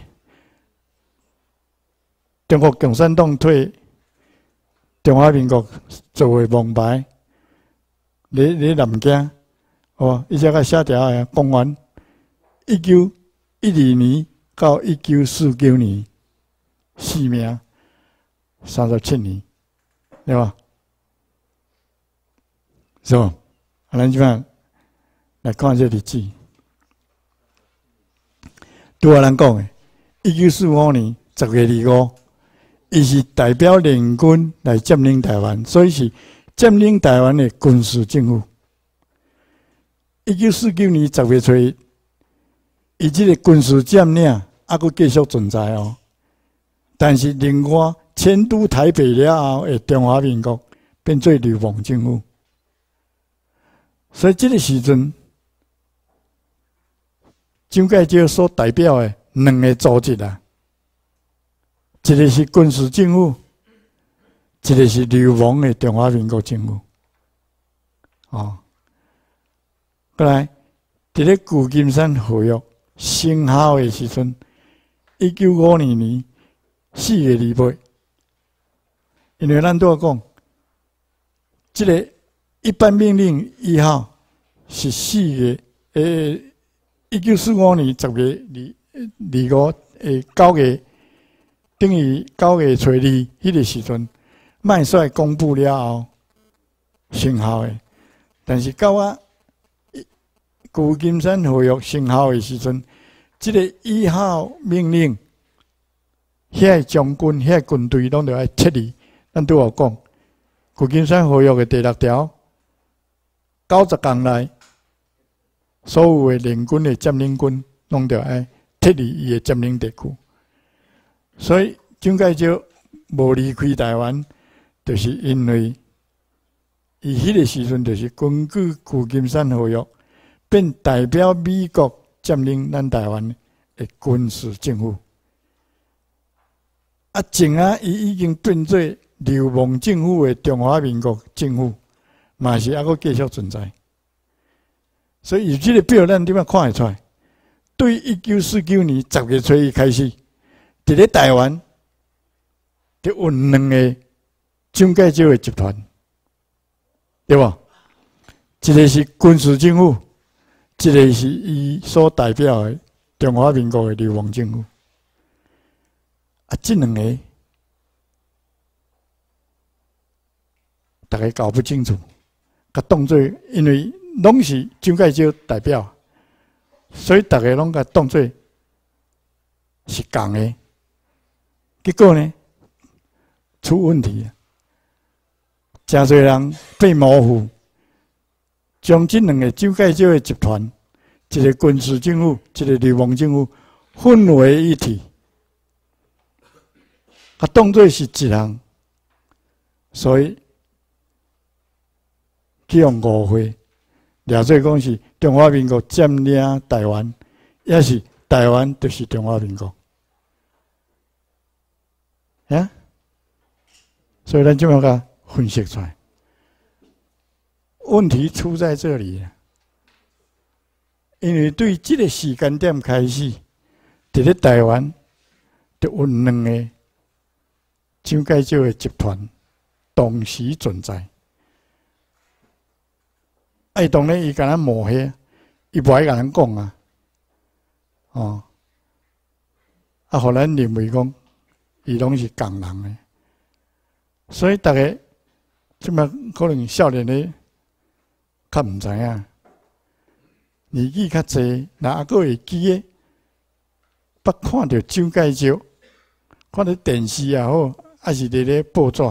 中国共产党退中华民国做的蒙牌，你你南京，哦，伊只个写条诶，公元一九一二年到一九四九年，四名三十七年，对吧？是吧？啊，咱即摆来看这日子。拄啊，咱讲诶，一九四五年十月二五，伊是代表联军来占领台湾，所以是占领台湾的军事政府。一九四九年十月初一，伊即个军事占领还佫继续存在哦。但是另外迁都台北了后的中华民国变做流亡政府，所以即个时阵。蒋介石所代表的两个组织啊，一个是军事政府，一个是流亡的中华民国政府。哦，过来，伫咧旧金山合约生效的时阵，一九五二年四月二日，因为咱都要讲，即个一般命令一号是四月诶。一九四五年十月二二五诶九月，等于九月初二迄个时阵，麦帅公布了后生效诶。但是到啊旧金山合约生效诶时阵，即、这个一号命令，遐个将军、遐个军队拢着爱撤离。咱拄有讲，旧金山合约诶第六条，九十天内。所有的联军的占领军，拢着爱撤离伊的占领地区。所以蒋介石无离开台湾，就是因为伊迄个时阵就是根据旧金山合约，变代表美国占领咱台湾的军事政府。啊，前啊，伊已经变做流亡政府的中华民国政府，嘛是还佫继续存在。所以，以这个表咱点样看会出来？对一九四九年十月初一开始，伫咧台湾，就有两个蒋介石的集团，对吧？一个是军事政府，一个是伊所代表的中华民国的流亡政府。啊，这两个大家搞不清楚，甲当作因为。拢是蒋介石代表，所以大家拢甲当作是共的。结果呢，出问题啊！真侪人被模糊，将这两个蒋介石的集团，一个军事政府，一个流亡政府混为一体，啊，当作是一项，所以去用误会。了做讲是中华民国占领台湾，也是台湾就是中华民国，啊，所以咱就要甲分析出来，问题出在这里，因为对这个时间点开始，伫咧台湾就有两个蒋介石的集团同时存在。哎，当然，伊甲咱抹黑，伊无爱甲咱讲啊，哦，啊，互咱认为讲，伊拢是共人诶，所以大家即摆可能少年诶，较毋知影，年纪较济，若还佫会记诶，捌看到蒋介石，看到电视也好，还是伫咧报纸，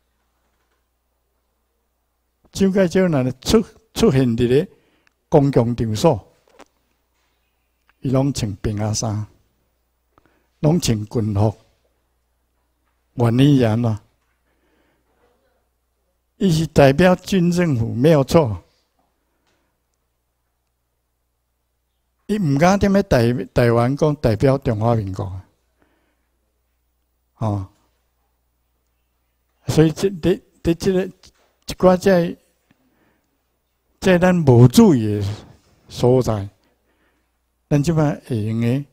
蒋介石若出。出现伫咧公共场所，伊拢穿平阿衫，拢穿军服，原因是安怎？伊是代表军政府没有错，伊毋敢踮咧台台湾讲代表中华民国啊，哦，所以这伫伫即个一寡在。在咱无注意的所在， 咱即摆会用个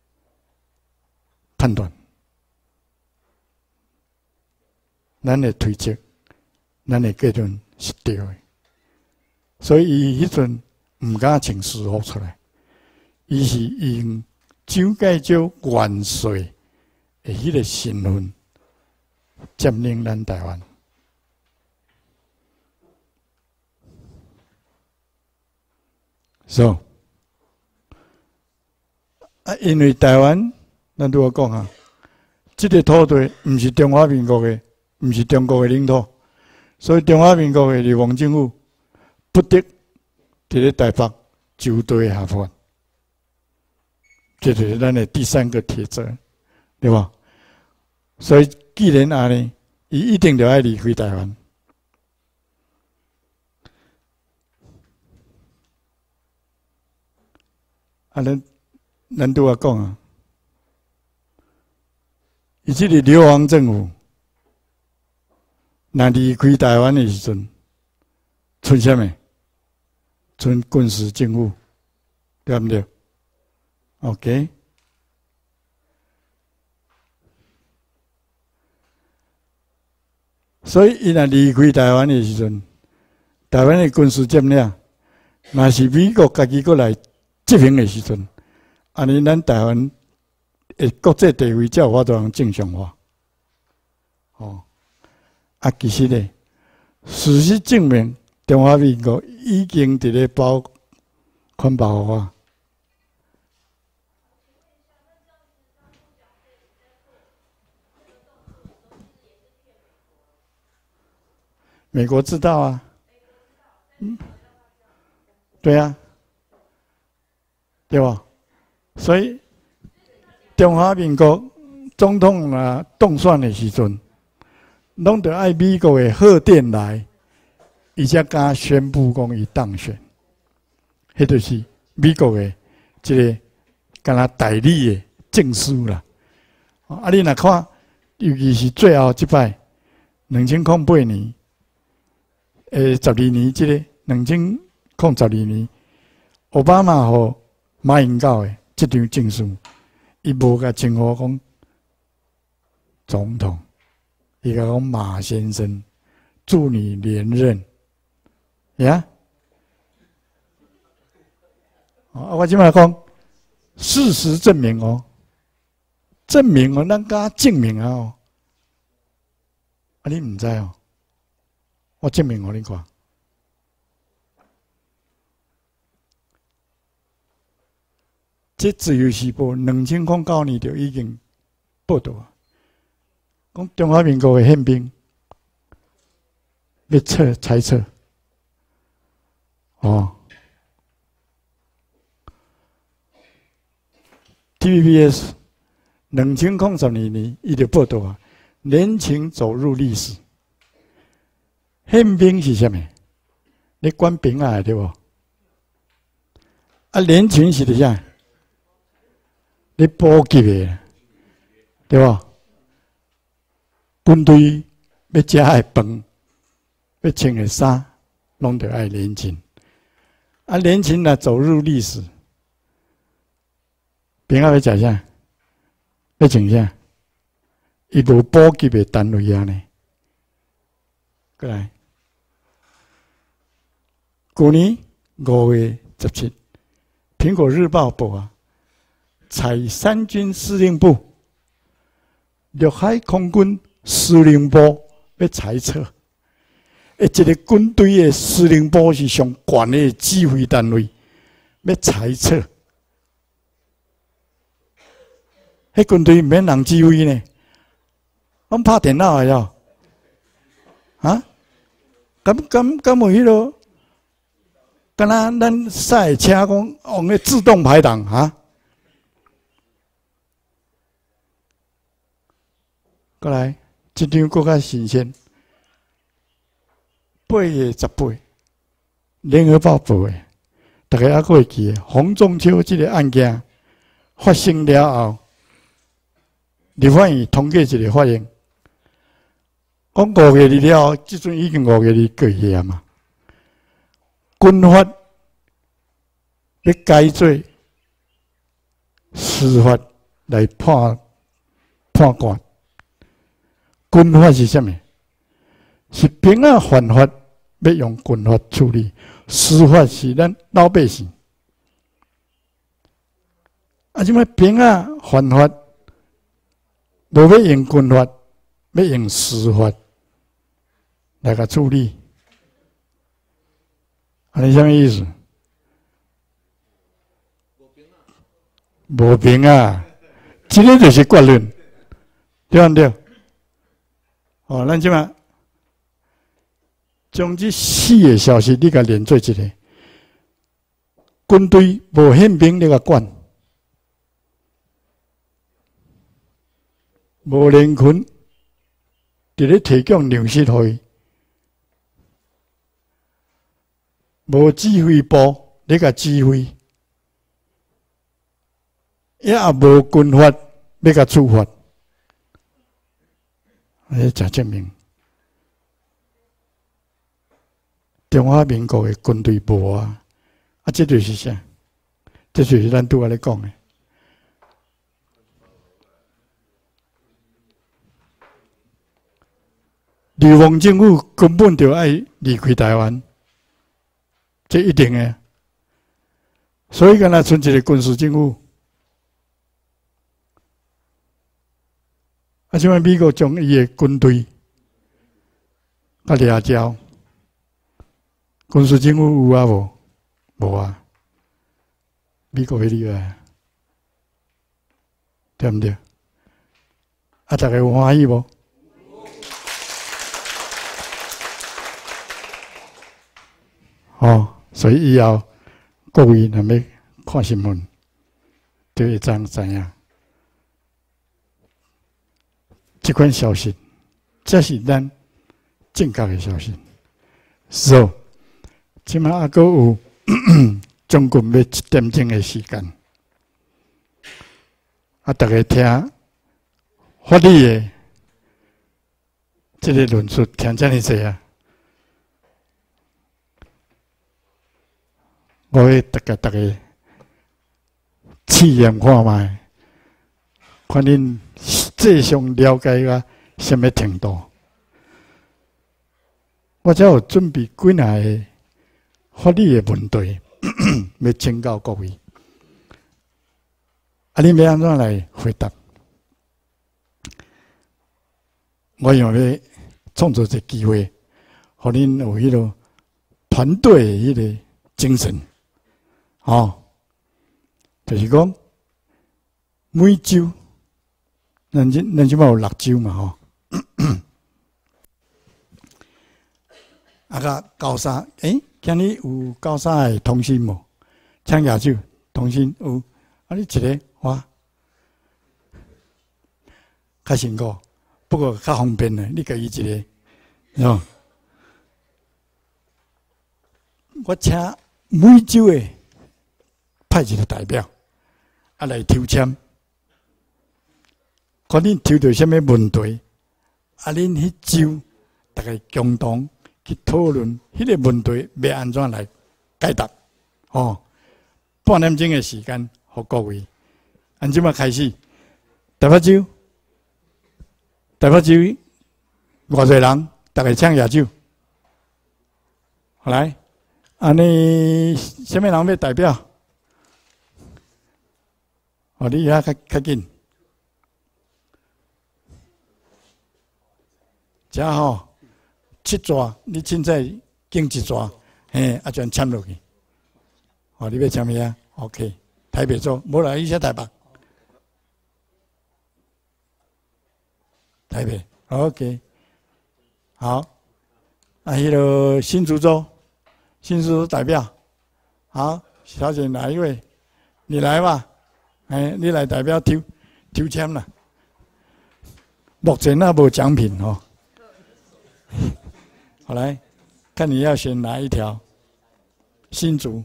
判断，咱的推测，咱的结论是对的。所以伊迄阵毋敢请师傅出来，伊是用蒋介石元帅的迄个身份占领咱台湾。So， 啊，因为台湾，咱拄我讲啊，这个土地毋是中华民国的，毋是中国的领土，所以中华民国的日本政府不得伫咧台北就地合法，这就是咱的第三个铁则，对吧？所以既然安尼，伊一定就要离开台湾。啊，咱咱拄啊讲啊，伊即个流亡政府，若离开台湾的时阵，剩啥物？剩军事政府，对毋对 ？OK。所以，伊若离开台湾的时阵，台湾的军事占领，若是美国家己过来执行的时阵，安尼咱台湾的国际地位才有法度通正常化。哦，啊，其实呢，事实证明，中华民国已经伫咧包宽保化。美国知道啊，嗯，对啊。对吧？所以中华民国总统啊当选的时阵，拢得爱美国的贺电来，伊才敢宣布讲伊当选。迄就是美国的即个敢若代理的证书啦。啊，你若看，尤其是最后即摆两千零八年，诶，十二年即个两千零十二年，奥巴马和马英九的这张证书，伊无甲称呼讲总统，伊甲讲马先生，祝你连任，呀、yeah? 啊！我即摆讲，事实证明哦，证明哦，咱甲证明啊哦，啊你毋知哦，我证明互你看。这《自由时报》两千零九年就已经报道啊，讲中华民国的宪兵要测猜测，哦 ，T V B S 两千零十二年伊就报道啊，联勤走入历史。宪兵是啥物？你管兵啊，对无？啊，联勤是伫啥？你补给的，对吧？军队要食的饭，要穿的衫，拢得爱联勤。啊，联勤若走入历史，兵仔要食啥？要穿啥？伊无补给的单位啊呢？过来，去年五月十七，《苹果日报》报啊。采三军司令部、陆海空军司令部要裁撤，诶，一个军队的司令部是上悬的指挥单位，要裁撤。迄军队毋免人指挥呢，拢拍电脑的哟。啊？敢敢敢有迄落？敢若咱赛车讲用个自动排档啊？过来，这张更较新鲜。八月十八，联合报报的，大家还会记的。洪仲秋这个案件发生了后，立法院通过一个法案，讲五月二了，即阵已经五月二过去啊嘛。军法要改做司法来判判官。军法是啥物？是兵啊犯法要用军法处理，司法是咱老百姓。啊，即摆兵啊犯法，无要用军法，要用司法来甲处理。安尼啥物意思？无平啊，这个就是决论，对不对？哦，咱即马将这四个消息你甲连做一个，军队无宪兵你甲管，无人群伫咧提供粮食互伊，无指挥部你甲指挥。也无军法要甲处罚，哎，真证明中华民国的军队无啊！啊，这就是啥？这就是咱拄仔咧讲的。流亡政府根本就爱离开台湾，这一定的。所以，敢若剩一个军事政府。啊！即摆美国将伊个军队甲掠照，军事政府有啊无？无啊！美国迄厉害，对毋对？啊，大家有欢喜无？哦，所以以后各位若要看新闻，就会知知影。这款消息，这是咱正确的消息。so， 即马还阁有总共要一点钟的时间，啊，大家听法律的这个论述，听遮尔济啊！我会大家大家试验看卖，看恁。这上了解个什么程度？我才有准备几下个法律的问题，要请教各位。啊，你要安怎来回答？我用要创造一个机会，互恁有迄个团队的迄个精神，哦，就是讲每周。咱即咱即摆有六州嘛吼，啊个高三，诶，今日有高三的同心无？请举手，同心有，啊你一个哇，较辛苦，不过较方便的，你家己一个，喏。我请每州的派一个代表，啊来抽签。看恁抽到什么问题，啊，恁迄周大家共同去讨论迄个问题要安怎来解答，哦，半点钟的时间，互各位，按即马开始，台北州，台北州偌侪人，大家请举手，来，安尼什么人要代表？哦，你遐较较紧。遮吼七纸，你凊彩拣一纸，嘿，啊，全签落去。哦，你要签咩啊 ？OK， 台北州，无来伊写台北，台北 ，OK， 好。啊，迄个新竹州，新竹州代表，好，小姐哪一位？你来吧，哎，你来代表抽抽签啦。目前那无奖品哦。好，来看你要选哪一条？新竹，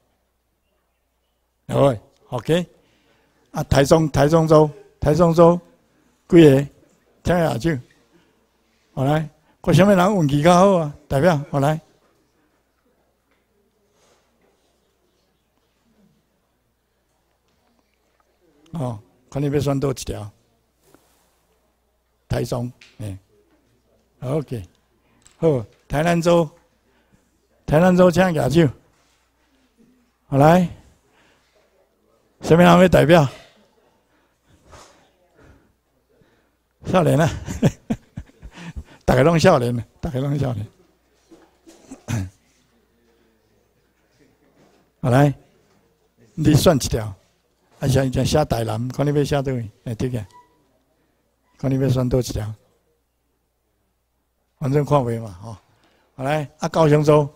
好 ，OK。啊，台中，台中州，台中州，几个？请下手。好来，看什么人运气较好啊？代表，好来。 哦，看你要选倒一条。台中，哎 ，OK， 好，台南州，台南州请举手，好来，什么人要代表？少年啊，大家拢少年，大家拢少年。好来，你选一条，啊，像像写台南，看你要写倒位，来对个，看你要选倒一条，反正看袂嘛，吼、哦。好来，啊，高雄州，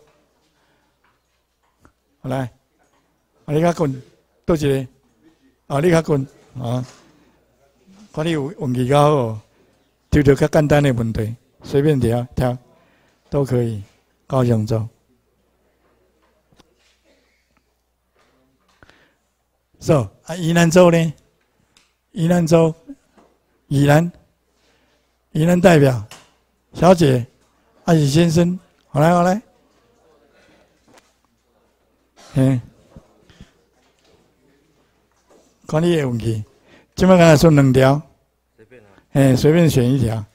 好来，啊，你较近，倒一个，啊，你较近，啊。看你有运气较好，抽到较简单的问题，随便挑挑都可以。高雄州，是、so, 啊，宜兰州呢？宜兰州，宜兰，宜兰代表小姐，还是先生？好来，好来，嗯，看你的运气。今麦刚才说两条，随便啊，哎，随便选一条。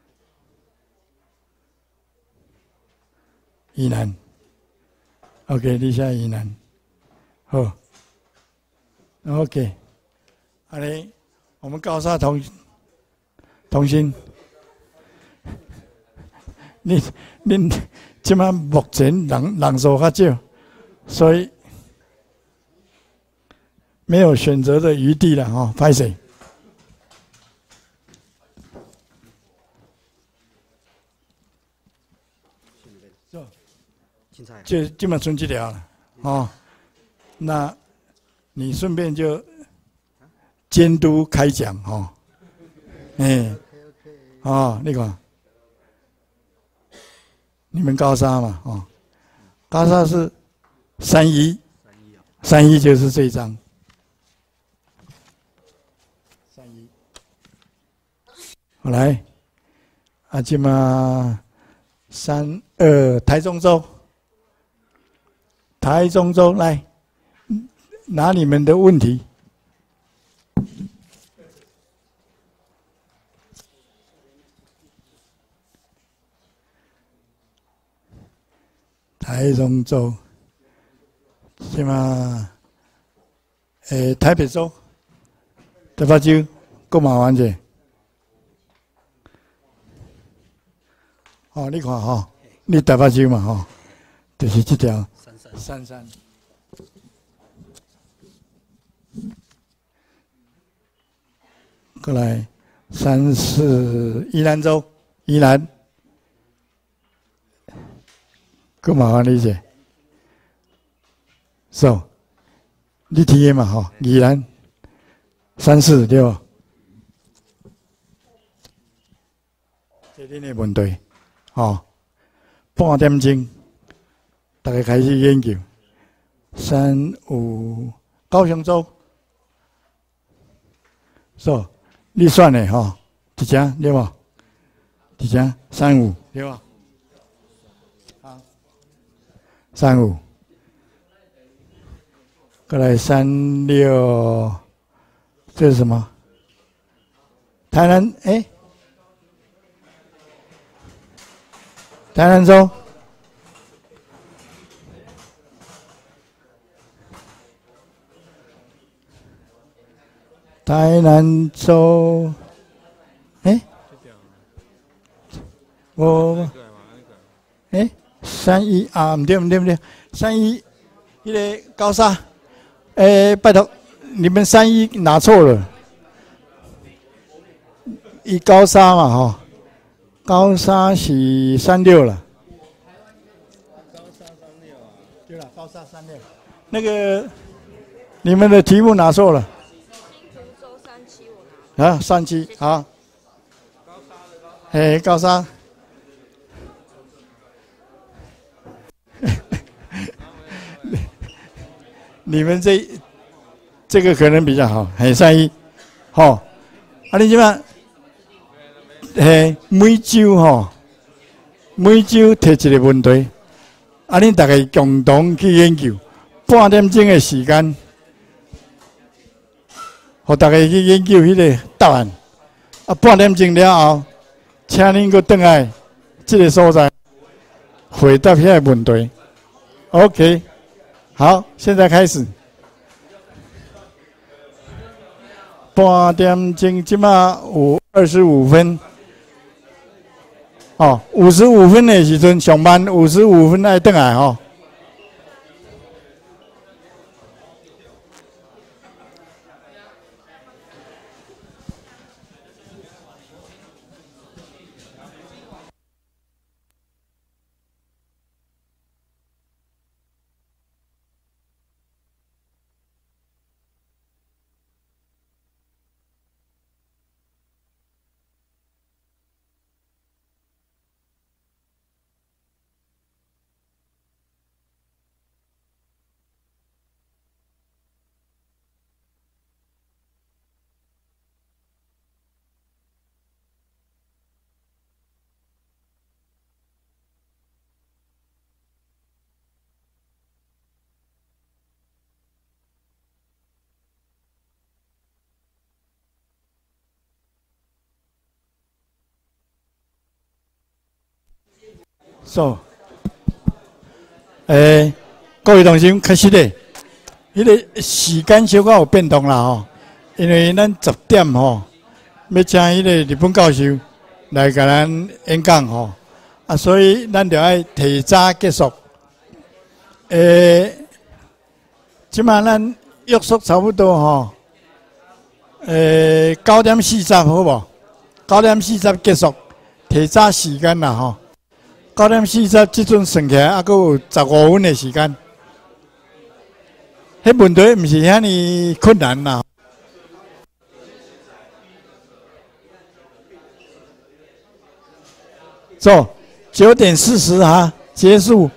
宜南 ，OK， 你写宜南，好 ，OK， 好嘞，我们高沙同同心，你你今麦目前人人数较少，所以。没有选择的余地了哈，拍谁？就基本剩这条了哦。那你顺便就监督开讲哦。哎，哦，那个你们高沙嘛哦，高沙是三一，三一就是这一张。好来，啊，今嘛三二台中州，台中州来拿你们的问题。台中州，今嘛，诶，台北州，台北州够麻烦者。哦，你看吼、哦，你台北州嘛吼、哦，就是这条三三。过来三四宜兰州，宜兰，够麻烦理解。so， 你体验嘛吼、哦，宜兰三四对吧？这恁的问题。哦，半点钟，大家开始研究。三五高雄州，so, 你算的哈，一只对吧？一只三五对吧？好，三五，过来三六，这是什么？台南哎。欸台南州，台南州，哎、欸，我，哎、欸，三一啊，唔对唔对唔对，三一，那个高沙，哎、欸，拜托，你们三一拿错了，一高沙嘛哈。高沙是三六了，高沙三六啊，对了，高沙三六。那个你们的题目拿错了。新竹州三七我拿。啊，三七好。高沙的高沙。哎，高沙。你们这这个可能比较好，很三一，好、哦。啊，你怎么？嘿，每周吼，每周提一个问题，啊，恁大家共同去研究，半点钟的时间， 互大家去研究迄个答案。啊，半点钟了后，请恁搁转来这个所在回答遐个问题。OK， 好，现在开始。半点钟，即马有二十五分。哦，五十五分的时阵上班，五十五分爱转来吼。So， 诶、欸，各位同学，开始咧，迄、那个时间小可有变动啦吼，因为咱十点吼，要请迄个日本教授来甲咱演讲吼，啊，所以咱就爱提早结束。诶、欸，即马咱约束差不多吼，诶、欸，九点四十好无？九点四十结束，提早时间啦吼。九点四十，即阵算起来，还阁有十五分的时间。迄问题毋是遐尼困难啦。走，九点四十哈，结束。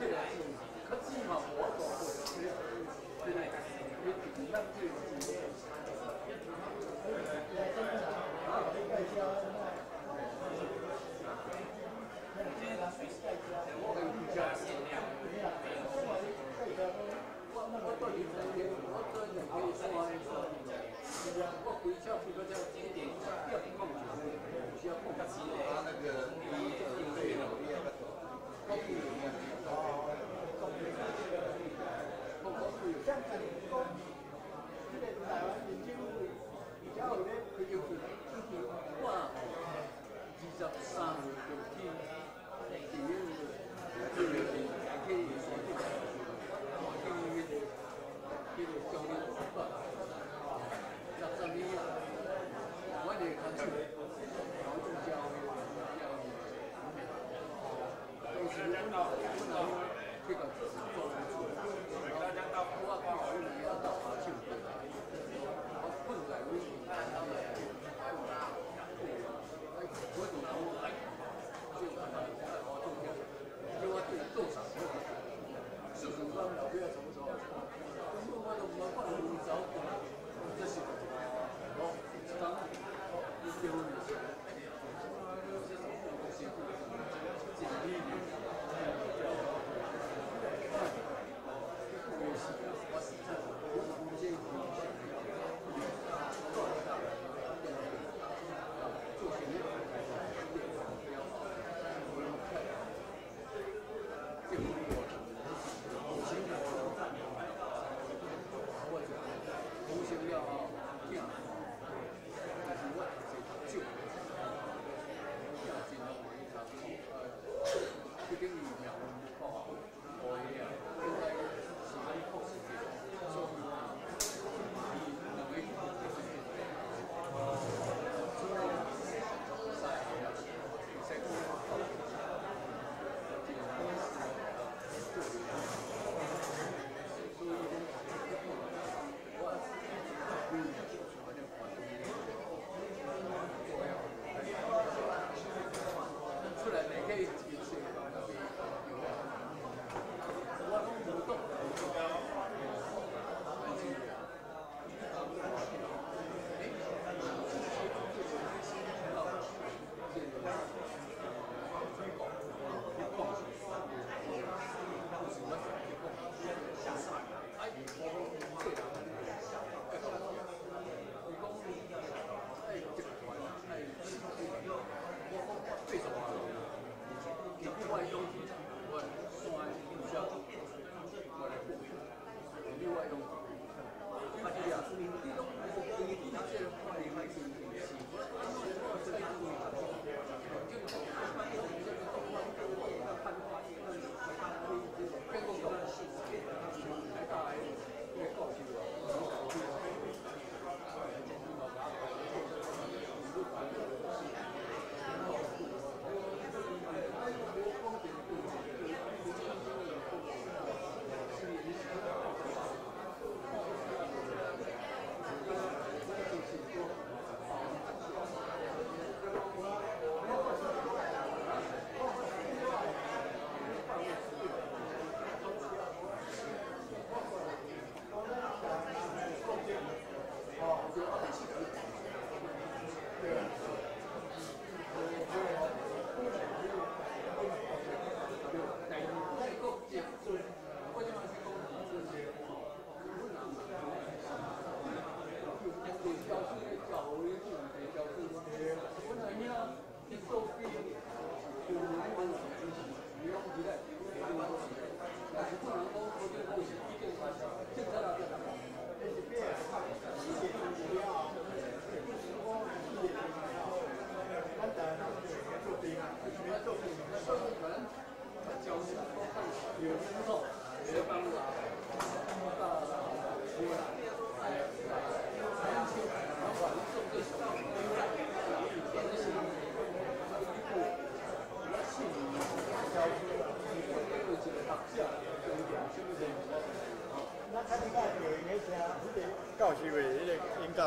教授的迄个演讲。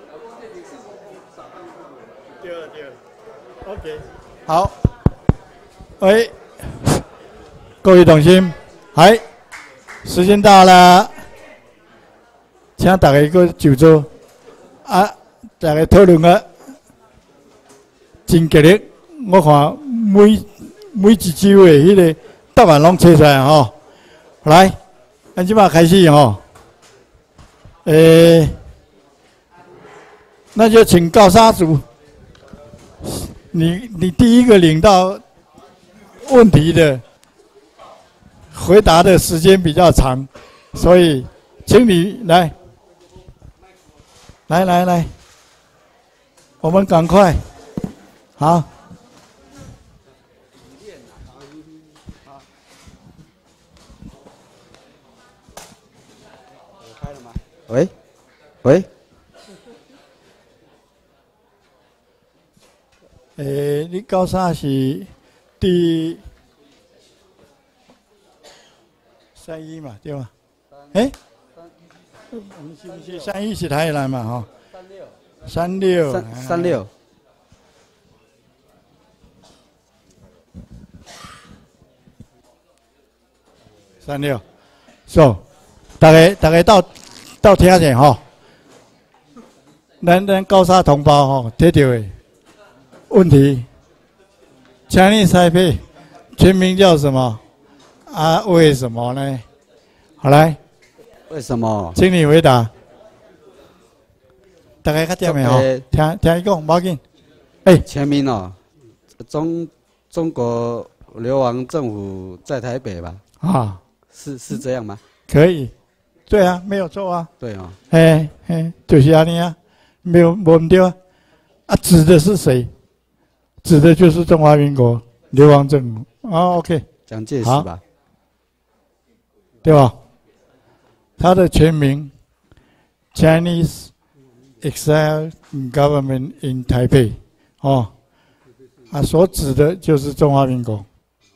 对对 ，OK， 好，喂，各位同心。 嗨，时间到了，请大家个就座，啊，大家讨论个真激烈，我看每每一周的迄个答案拢找出来吼。来，咱即马开始吼，诶、欸，那就请高沙组，你你第一个领到问题的。回答的时间比较长，所以请你来，来来来，我们赶快，好。 开了吗？喂，喂。 诶、欸，你高啥是第？三一嘛，对吧？哎、欸，我们是不是三一是台南嘛？哈，三六，三六， 三三六， 三六，so，大家大家到到听者吼，咱咱高沙同胞吼，得到的问题，强力栽培全名叫什么？啊，为什么呢？好来， 为什么？ 请你回答。大家较点没吼？听听伊讲，无要紧。哎， 全名哦，中中国流亡政府在台北吧？ 啊， 是是这样吗？ 可以，对啊，没有错啊。 对哦。 哎哎，就是安尼啊，没有没对啊。啊，指的是谁？指的就是中华民国流亡政府。啊 ，OK。 蒋介石吧？ 对吧？它的全名 Chinese Exile Government in Taipei， 哦，啊，所指的就是中华民国，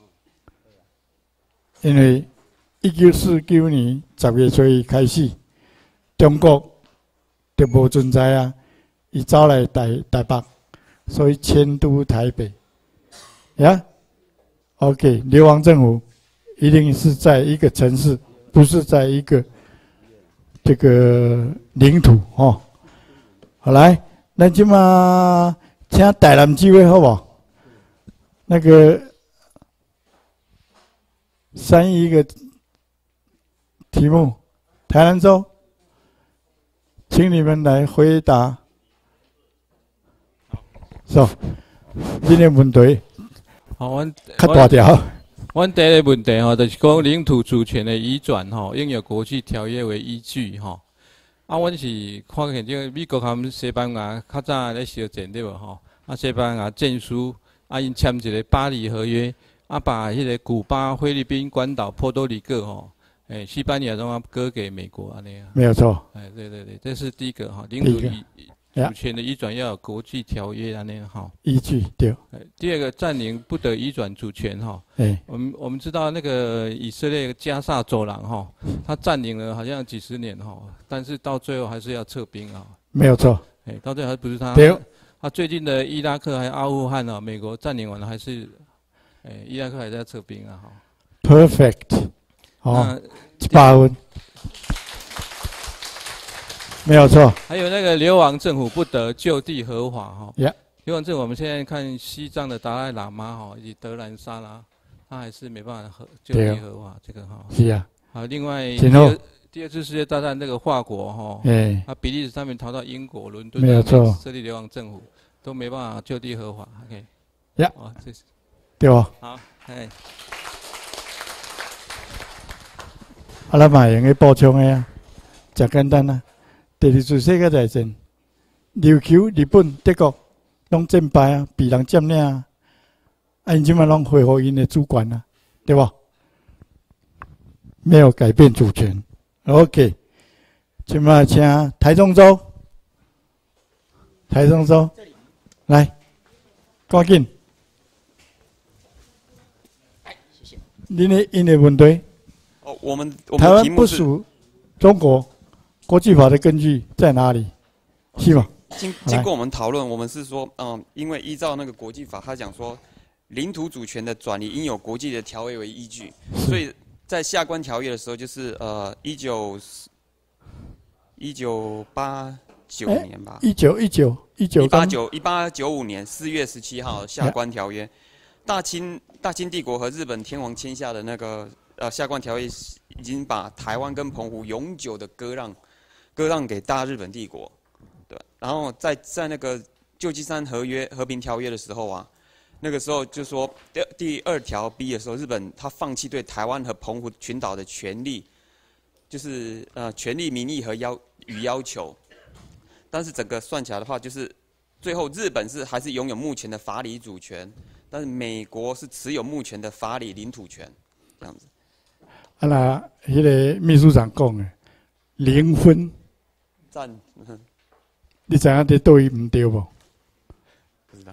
因为一九四九年十月初开始，中国就无存在啊，伊走来台台北，所以迁都台北，呀 ，OK， 流亡政府。一定是在一个城市，不是在一个这个领土哦。好来，那今嘛请台南几位好不好？那个三一个题目，台南州，请你们来回答。so，今天问题， 好，我较大条。 阮第一个问题吼，就是讲领土主权的移转吼，应有国际条约为依据吼。啊，阮是看见这个美国和西班牙较早咧相战对无吼？啊，西班牙证书，啊，因签一个巴黎合约，啊，把迄个古巴、菲律宾、关岛、波多黎各吼，诶、欸，西班牙都要割给美国安尼啊。 没有错。 哎，对对对，这是第一个哈，领土移主权的移转要有国际条约安尼哈。 依据对。 第二个占领不得移转主权哈。 哎， 我们我们知道那个以色列加萨走廊哈，他占领了好像几十年哈，但是到最后还是要撤兵啊。没有错。 哎，到最后还不是他。 对。 他最近的伊拉克还有阿富汗啊，美国占领完了还是，哎，伊拉克还在撤兵啊哈。 Perfect。哦，一百分。没有错。 还有那个流亡政府不得就地合法哈。 Yeah. 流亡政府我们现在看西藏的达赖喇嘛哈，以及德兰萨拉，他还是没办法合就地合法这个哈。 是啊。 好，另外第二第二次世界大战那个法国哈，哎，啊比利时他们逃到英国伦敦， 没有错， 设立流亡政府都没办法就地合法。OK。 呀。 哦，这是。 对吧？ 好，哎。 啊，咱嘛用去补充的啊，真简单啊。第二次世界大战，琉球、日本、德国拢战败啊，被人占领啊，啊，因即嘛拢恢复因的主权啊，对吧？没有改变主权。OK， 即嘛请台中州，台中州来，赶紧。 哎，谢谢。 您的您的问题。 哦，我们我们台湾不属属中国。国际法的根据在哪里？是吗？ 经经过我们讨论，我们是说，嗯，因为依照那个国际法，他讲说，领土主权的转移应有国际的条约为依据，所以在下关条约的时候，就是呃一九一九八九年吧， 一九一九一九一八九一八九五年四月十七号下关条约，大清大清帝国和日本天皇签下的那个呃下关条约，已经把台湾跟澎湖永久的割让割让给大日本帝国，对。然后在在那个旧金山合约和平条约的时候啊。那个时候就说第第二条 B 的时候，日本他放弃对台湾和澎湖群岛的权利，就是呃权利、民意和要与要求。但是整个算起来的话，就是最后日本是还是拥有目前的法理主权，但是美国是持有目前的法理领土权，这样子。 啊那迄个秘书长讲的零分， 赞， 你知影伫倒位唔对无？ 不知道。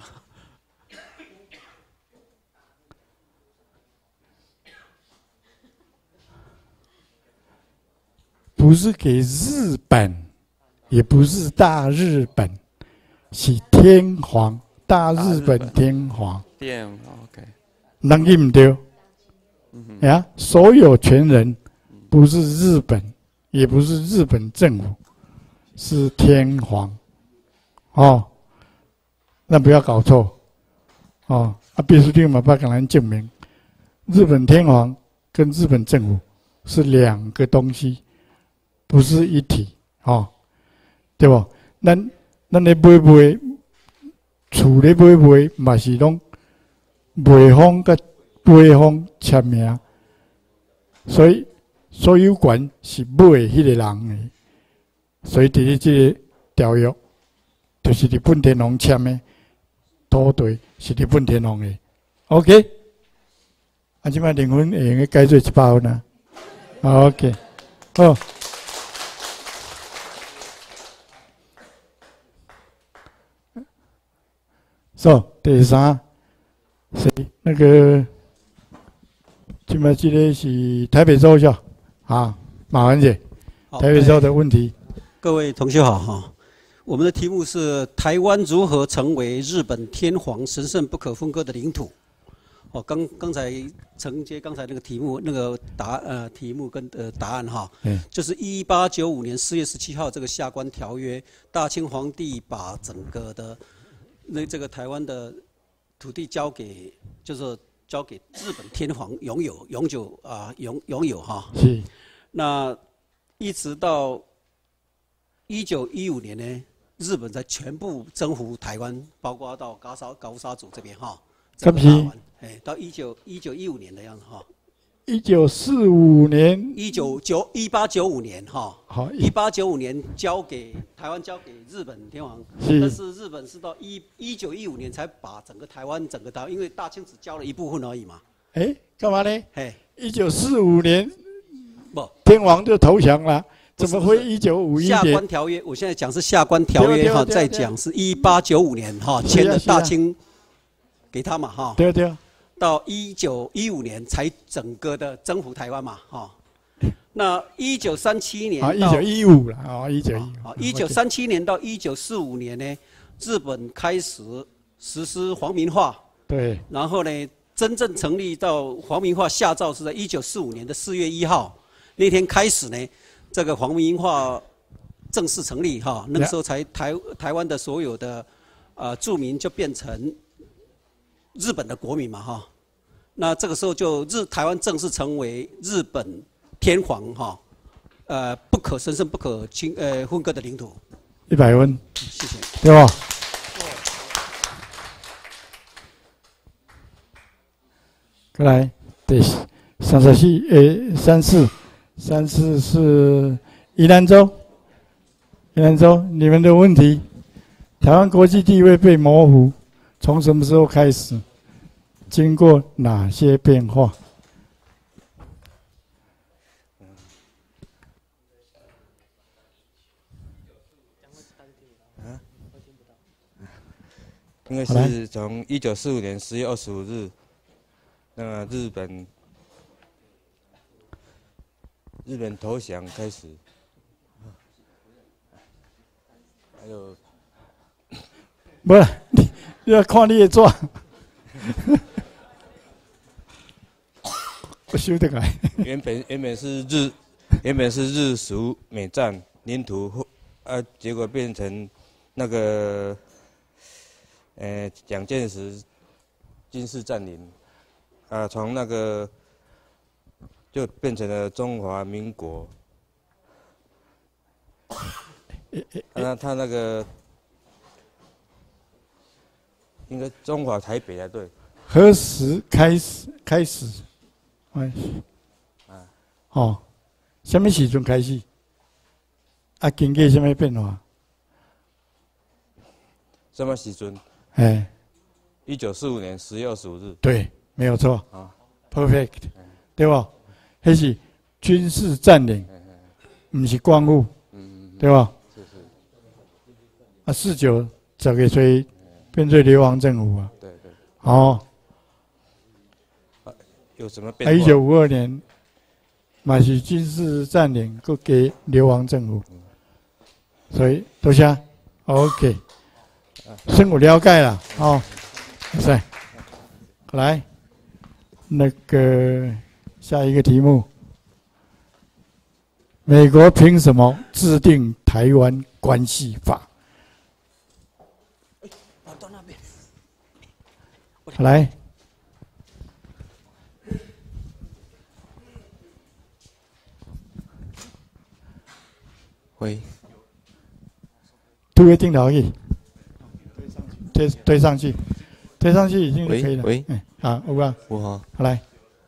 不是给日本，也不是大日本，是天皇，大日本天皇。 天 ，OK。 人伊唔对，嗯呀，所有权人不是日本，也不是日本政府，是天皇。哦，那不要搞错。哦，啊，秘书长嘛，不跟人证明，日本天皇跟日本政府是两个东西。不是一体，哦，对不？咱咱咧买卖，厝咧买卖嘛是拢卖方甲买方签名，所以所有权是买迄个人的，所以伫咧即个条约，就是日本天皇签的，土地是日本天皇的 ，OK？ 啊，即摆零分会用个改做一百分啊 ，OK， 好。so, 第三，谁？那个，今麦这个是台北州是吧？啊，马文姐，台北州的问题。 各位同学好哈，我们的题目是台湾如何成为日本天皇神圣不可分割的领土？哦，刚刚才承接刚才那个题目，那个答呃题目跟呃答案哈，嗯，就是一八九五年四月十七号这个下关条约，大清皇帝把整个的。那这个台湾的土地交给，就是交给日本天皇拥有、永久啊、拥拥有哈。 是。 那一直到一九一五年呢，日本才全部征服台湾，包括到高沙高沙族这边哈。 这批。 哎，到一九一九一五年的样子哈。 一九四五年。 一九九一八九五年哈。好。一八九五年交给台湾，交给日本天皇。是。但是日本是到一一九一五年才把整个台湾整个台湾，因为大清只交了一部分而已嘛。 哎，干嘛呢？ 哎， 一九四五年， 不， 天皇就投降了，怎么会一九五一年？ 下关条约，我现在讲是下关条约哈，再讲是一八九五年哈签的大清给他嘛哈。 对对。 到一九一五年才整个的征服台湾嘛，哈。那一九三七年啊，一九一五了啊，一九一五。 啊，一九三七年到一九四五年呢，日本开始实施皇民化。 对。 然后呢，真正成立到皇民化下诏是在一九四五年的四月一号那天开始呢，这个皇民化正式成立哈。那个时候才台台湾的所有的呃住民就变成。日本的国民嘛，哈，那这个时候就日台湾正式成为日本天皇哈，呃，不可神圣、不可侵呃分割的领土。 一百分， 谢谢， 对吧？过来，第三十四，诶，三四，三四是宜兰州，宜兰州，你们的问题，台湾国际地位被模糊。从什么时候开始？经过哪些变化？ 应该是从一九四五年十月二十五日，那个日本日本投降开始，还有。 不是，你你要看你的纸，我修得来。 原本原本是日，原本是日属美占领土，啊，结果变成那个，呃，蒋介石军事占领，啊，从那个就变成了中华民国。那他那个应该中华台北才对。 何时开始开始？哎， 啊， 哦，什么时阵开始？啊，经过什么变化？ 什么时阵？ 哎， 一九四五年十月二十五日。 对，没有错。 啊 ，perfect， 对吧？那是军事占领，不是光复，对吧？ 是是。 啊，四九十个岁变做流亡政府啊。 对对。 哦。 有什么变化？ 一九五二年，嘛是军事占领，佮给流亡政府，所以多谢 ，OK， 深有了解了，哦，是，来，那个下一个题目，美国凭什么制定台湾关系法？来。 喂， 推个镜头去，推推上去，推上去已经可以了。 喂， 哎，好，有啊， 有哈， 来，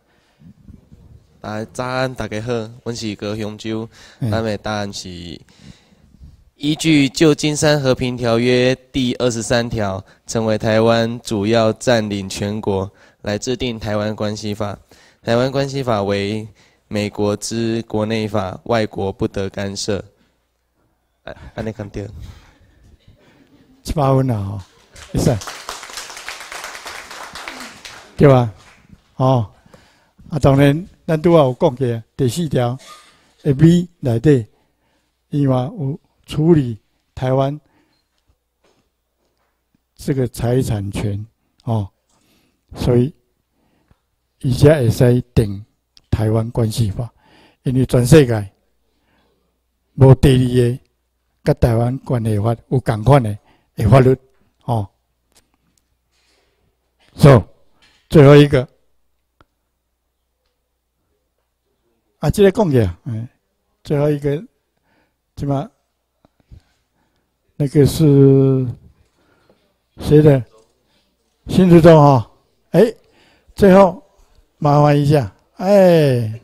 大早安，大家好，我是高雄州，咱的答案是依据《旧金山和平条约》第二十三条，成为台湾主要占领全国，来制定《台湾关系法》。《台湾关系法》为美国之国内法，外国不得干涉。安尼讲对， 七八分了哦，没事，对吧？哦，啊，当然，咱拄仔有讲过第四条，下 B 内底，伊嘛有处理台湾这个财产权哦，所以伊才会使定台湾关系法，因为全世界无第二个。跟台湾关系法有同款的的法律，哦。So， 最后一个，啊，这个讲起啊，哎，最后一个，什么？那个是谁的？新竹州哈，哎，最后麻烦一下，哎，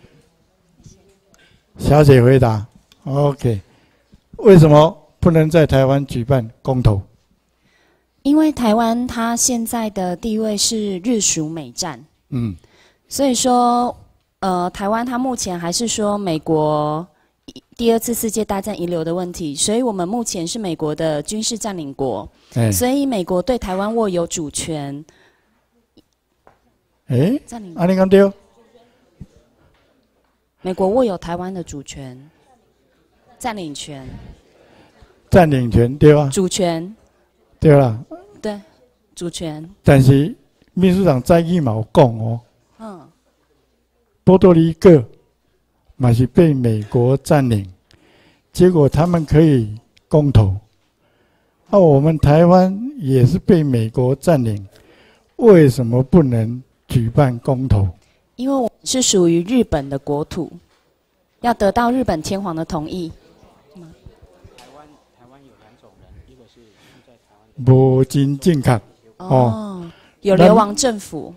小姐回答 ，OK。为什么不能在台湾举办公投？ 因为台湾它现在的地位是日属美占，嗯，所以说，呃，台湾它目前还是说美国第二次世界大战遗留的问题，所以我们目前是美国的军事占领国，欸、所以美国对台湾握有主权。 哎，啊，你讲对， 美国握有台湾的主权。占领权， 占领权对吧？ 主权， 对啦。 对，主权。 但是秘书长在议嘛有讲哦， 嗯， 波多黎各嘛是被美国占领，结果他们可以公投，那、啊、我们台湾也是被美国占领，为什么不能举办公投？ 因为我们是属于日本的国土，要得到日本天皇的同意。 无真正确哦，有流亡政府。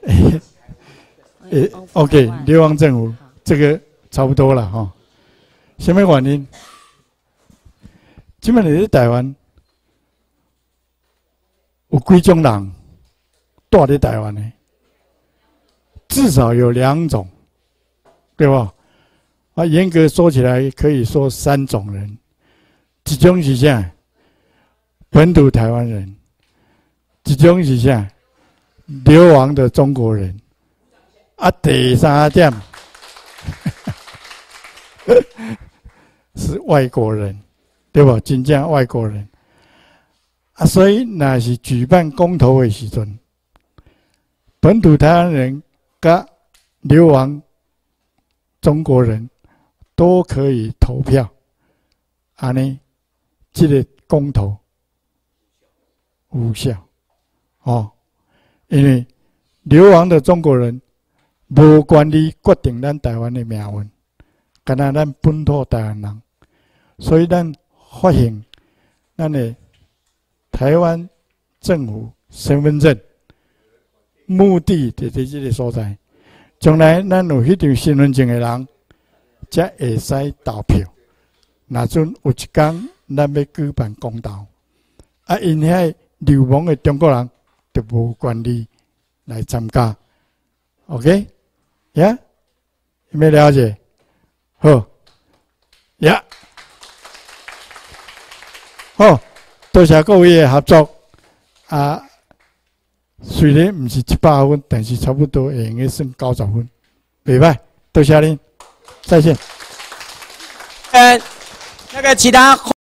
诶 ，OK， 流亡政府这个差不多了哈。什么原因？基本上是台湾有几种人住在台湾的，至少有两种，对吧？啊，严格说起来，可以说三种人，一种是啥？本土台湾人，一种是啥？流亡的中国人。啊，第三点是外国人，对吧？真正外国人。啊，所以若是举办公投的时阵，本土台湾人甲流亡中国人都可以投票，安尼，这个公投无效哦，因为流亡的中国人无权利决定咱台湾的命运，干那咱本土台湾人，所以咱发行咱的台湾政府身份证，目的就在这个所在。将来咱有迄张身份证的人，才会使投票。那阵有一天，咱要举办公投，啊，因遐流亡的中国人就无权利来参加。OK， 呀，有没有了解？好，呀，好，多谢各位的合作啊。虽然不是一百分，但是差不多会用个算九十分，袂歹。多谢您，再见。 呃，那个其他。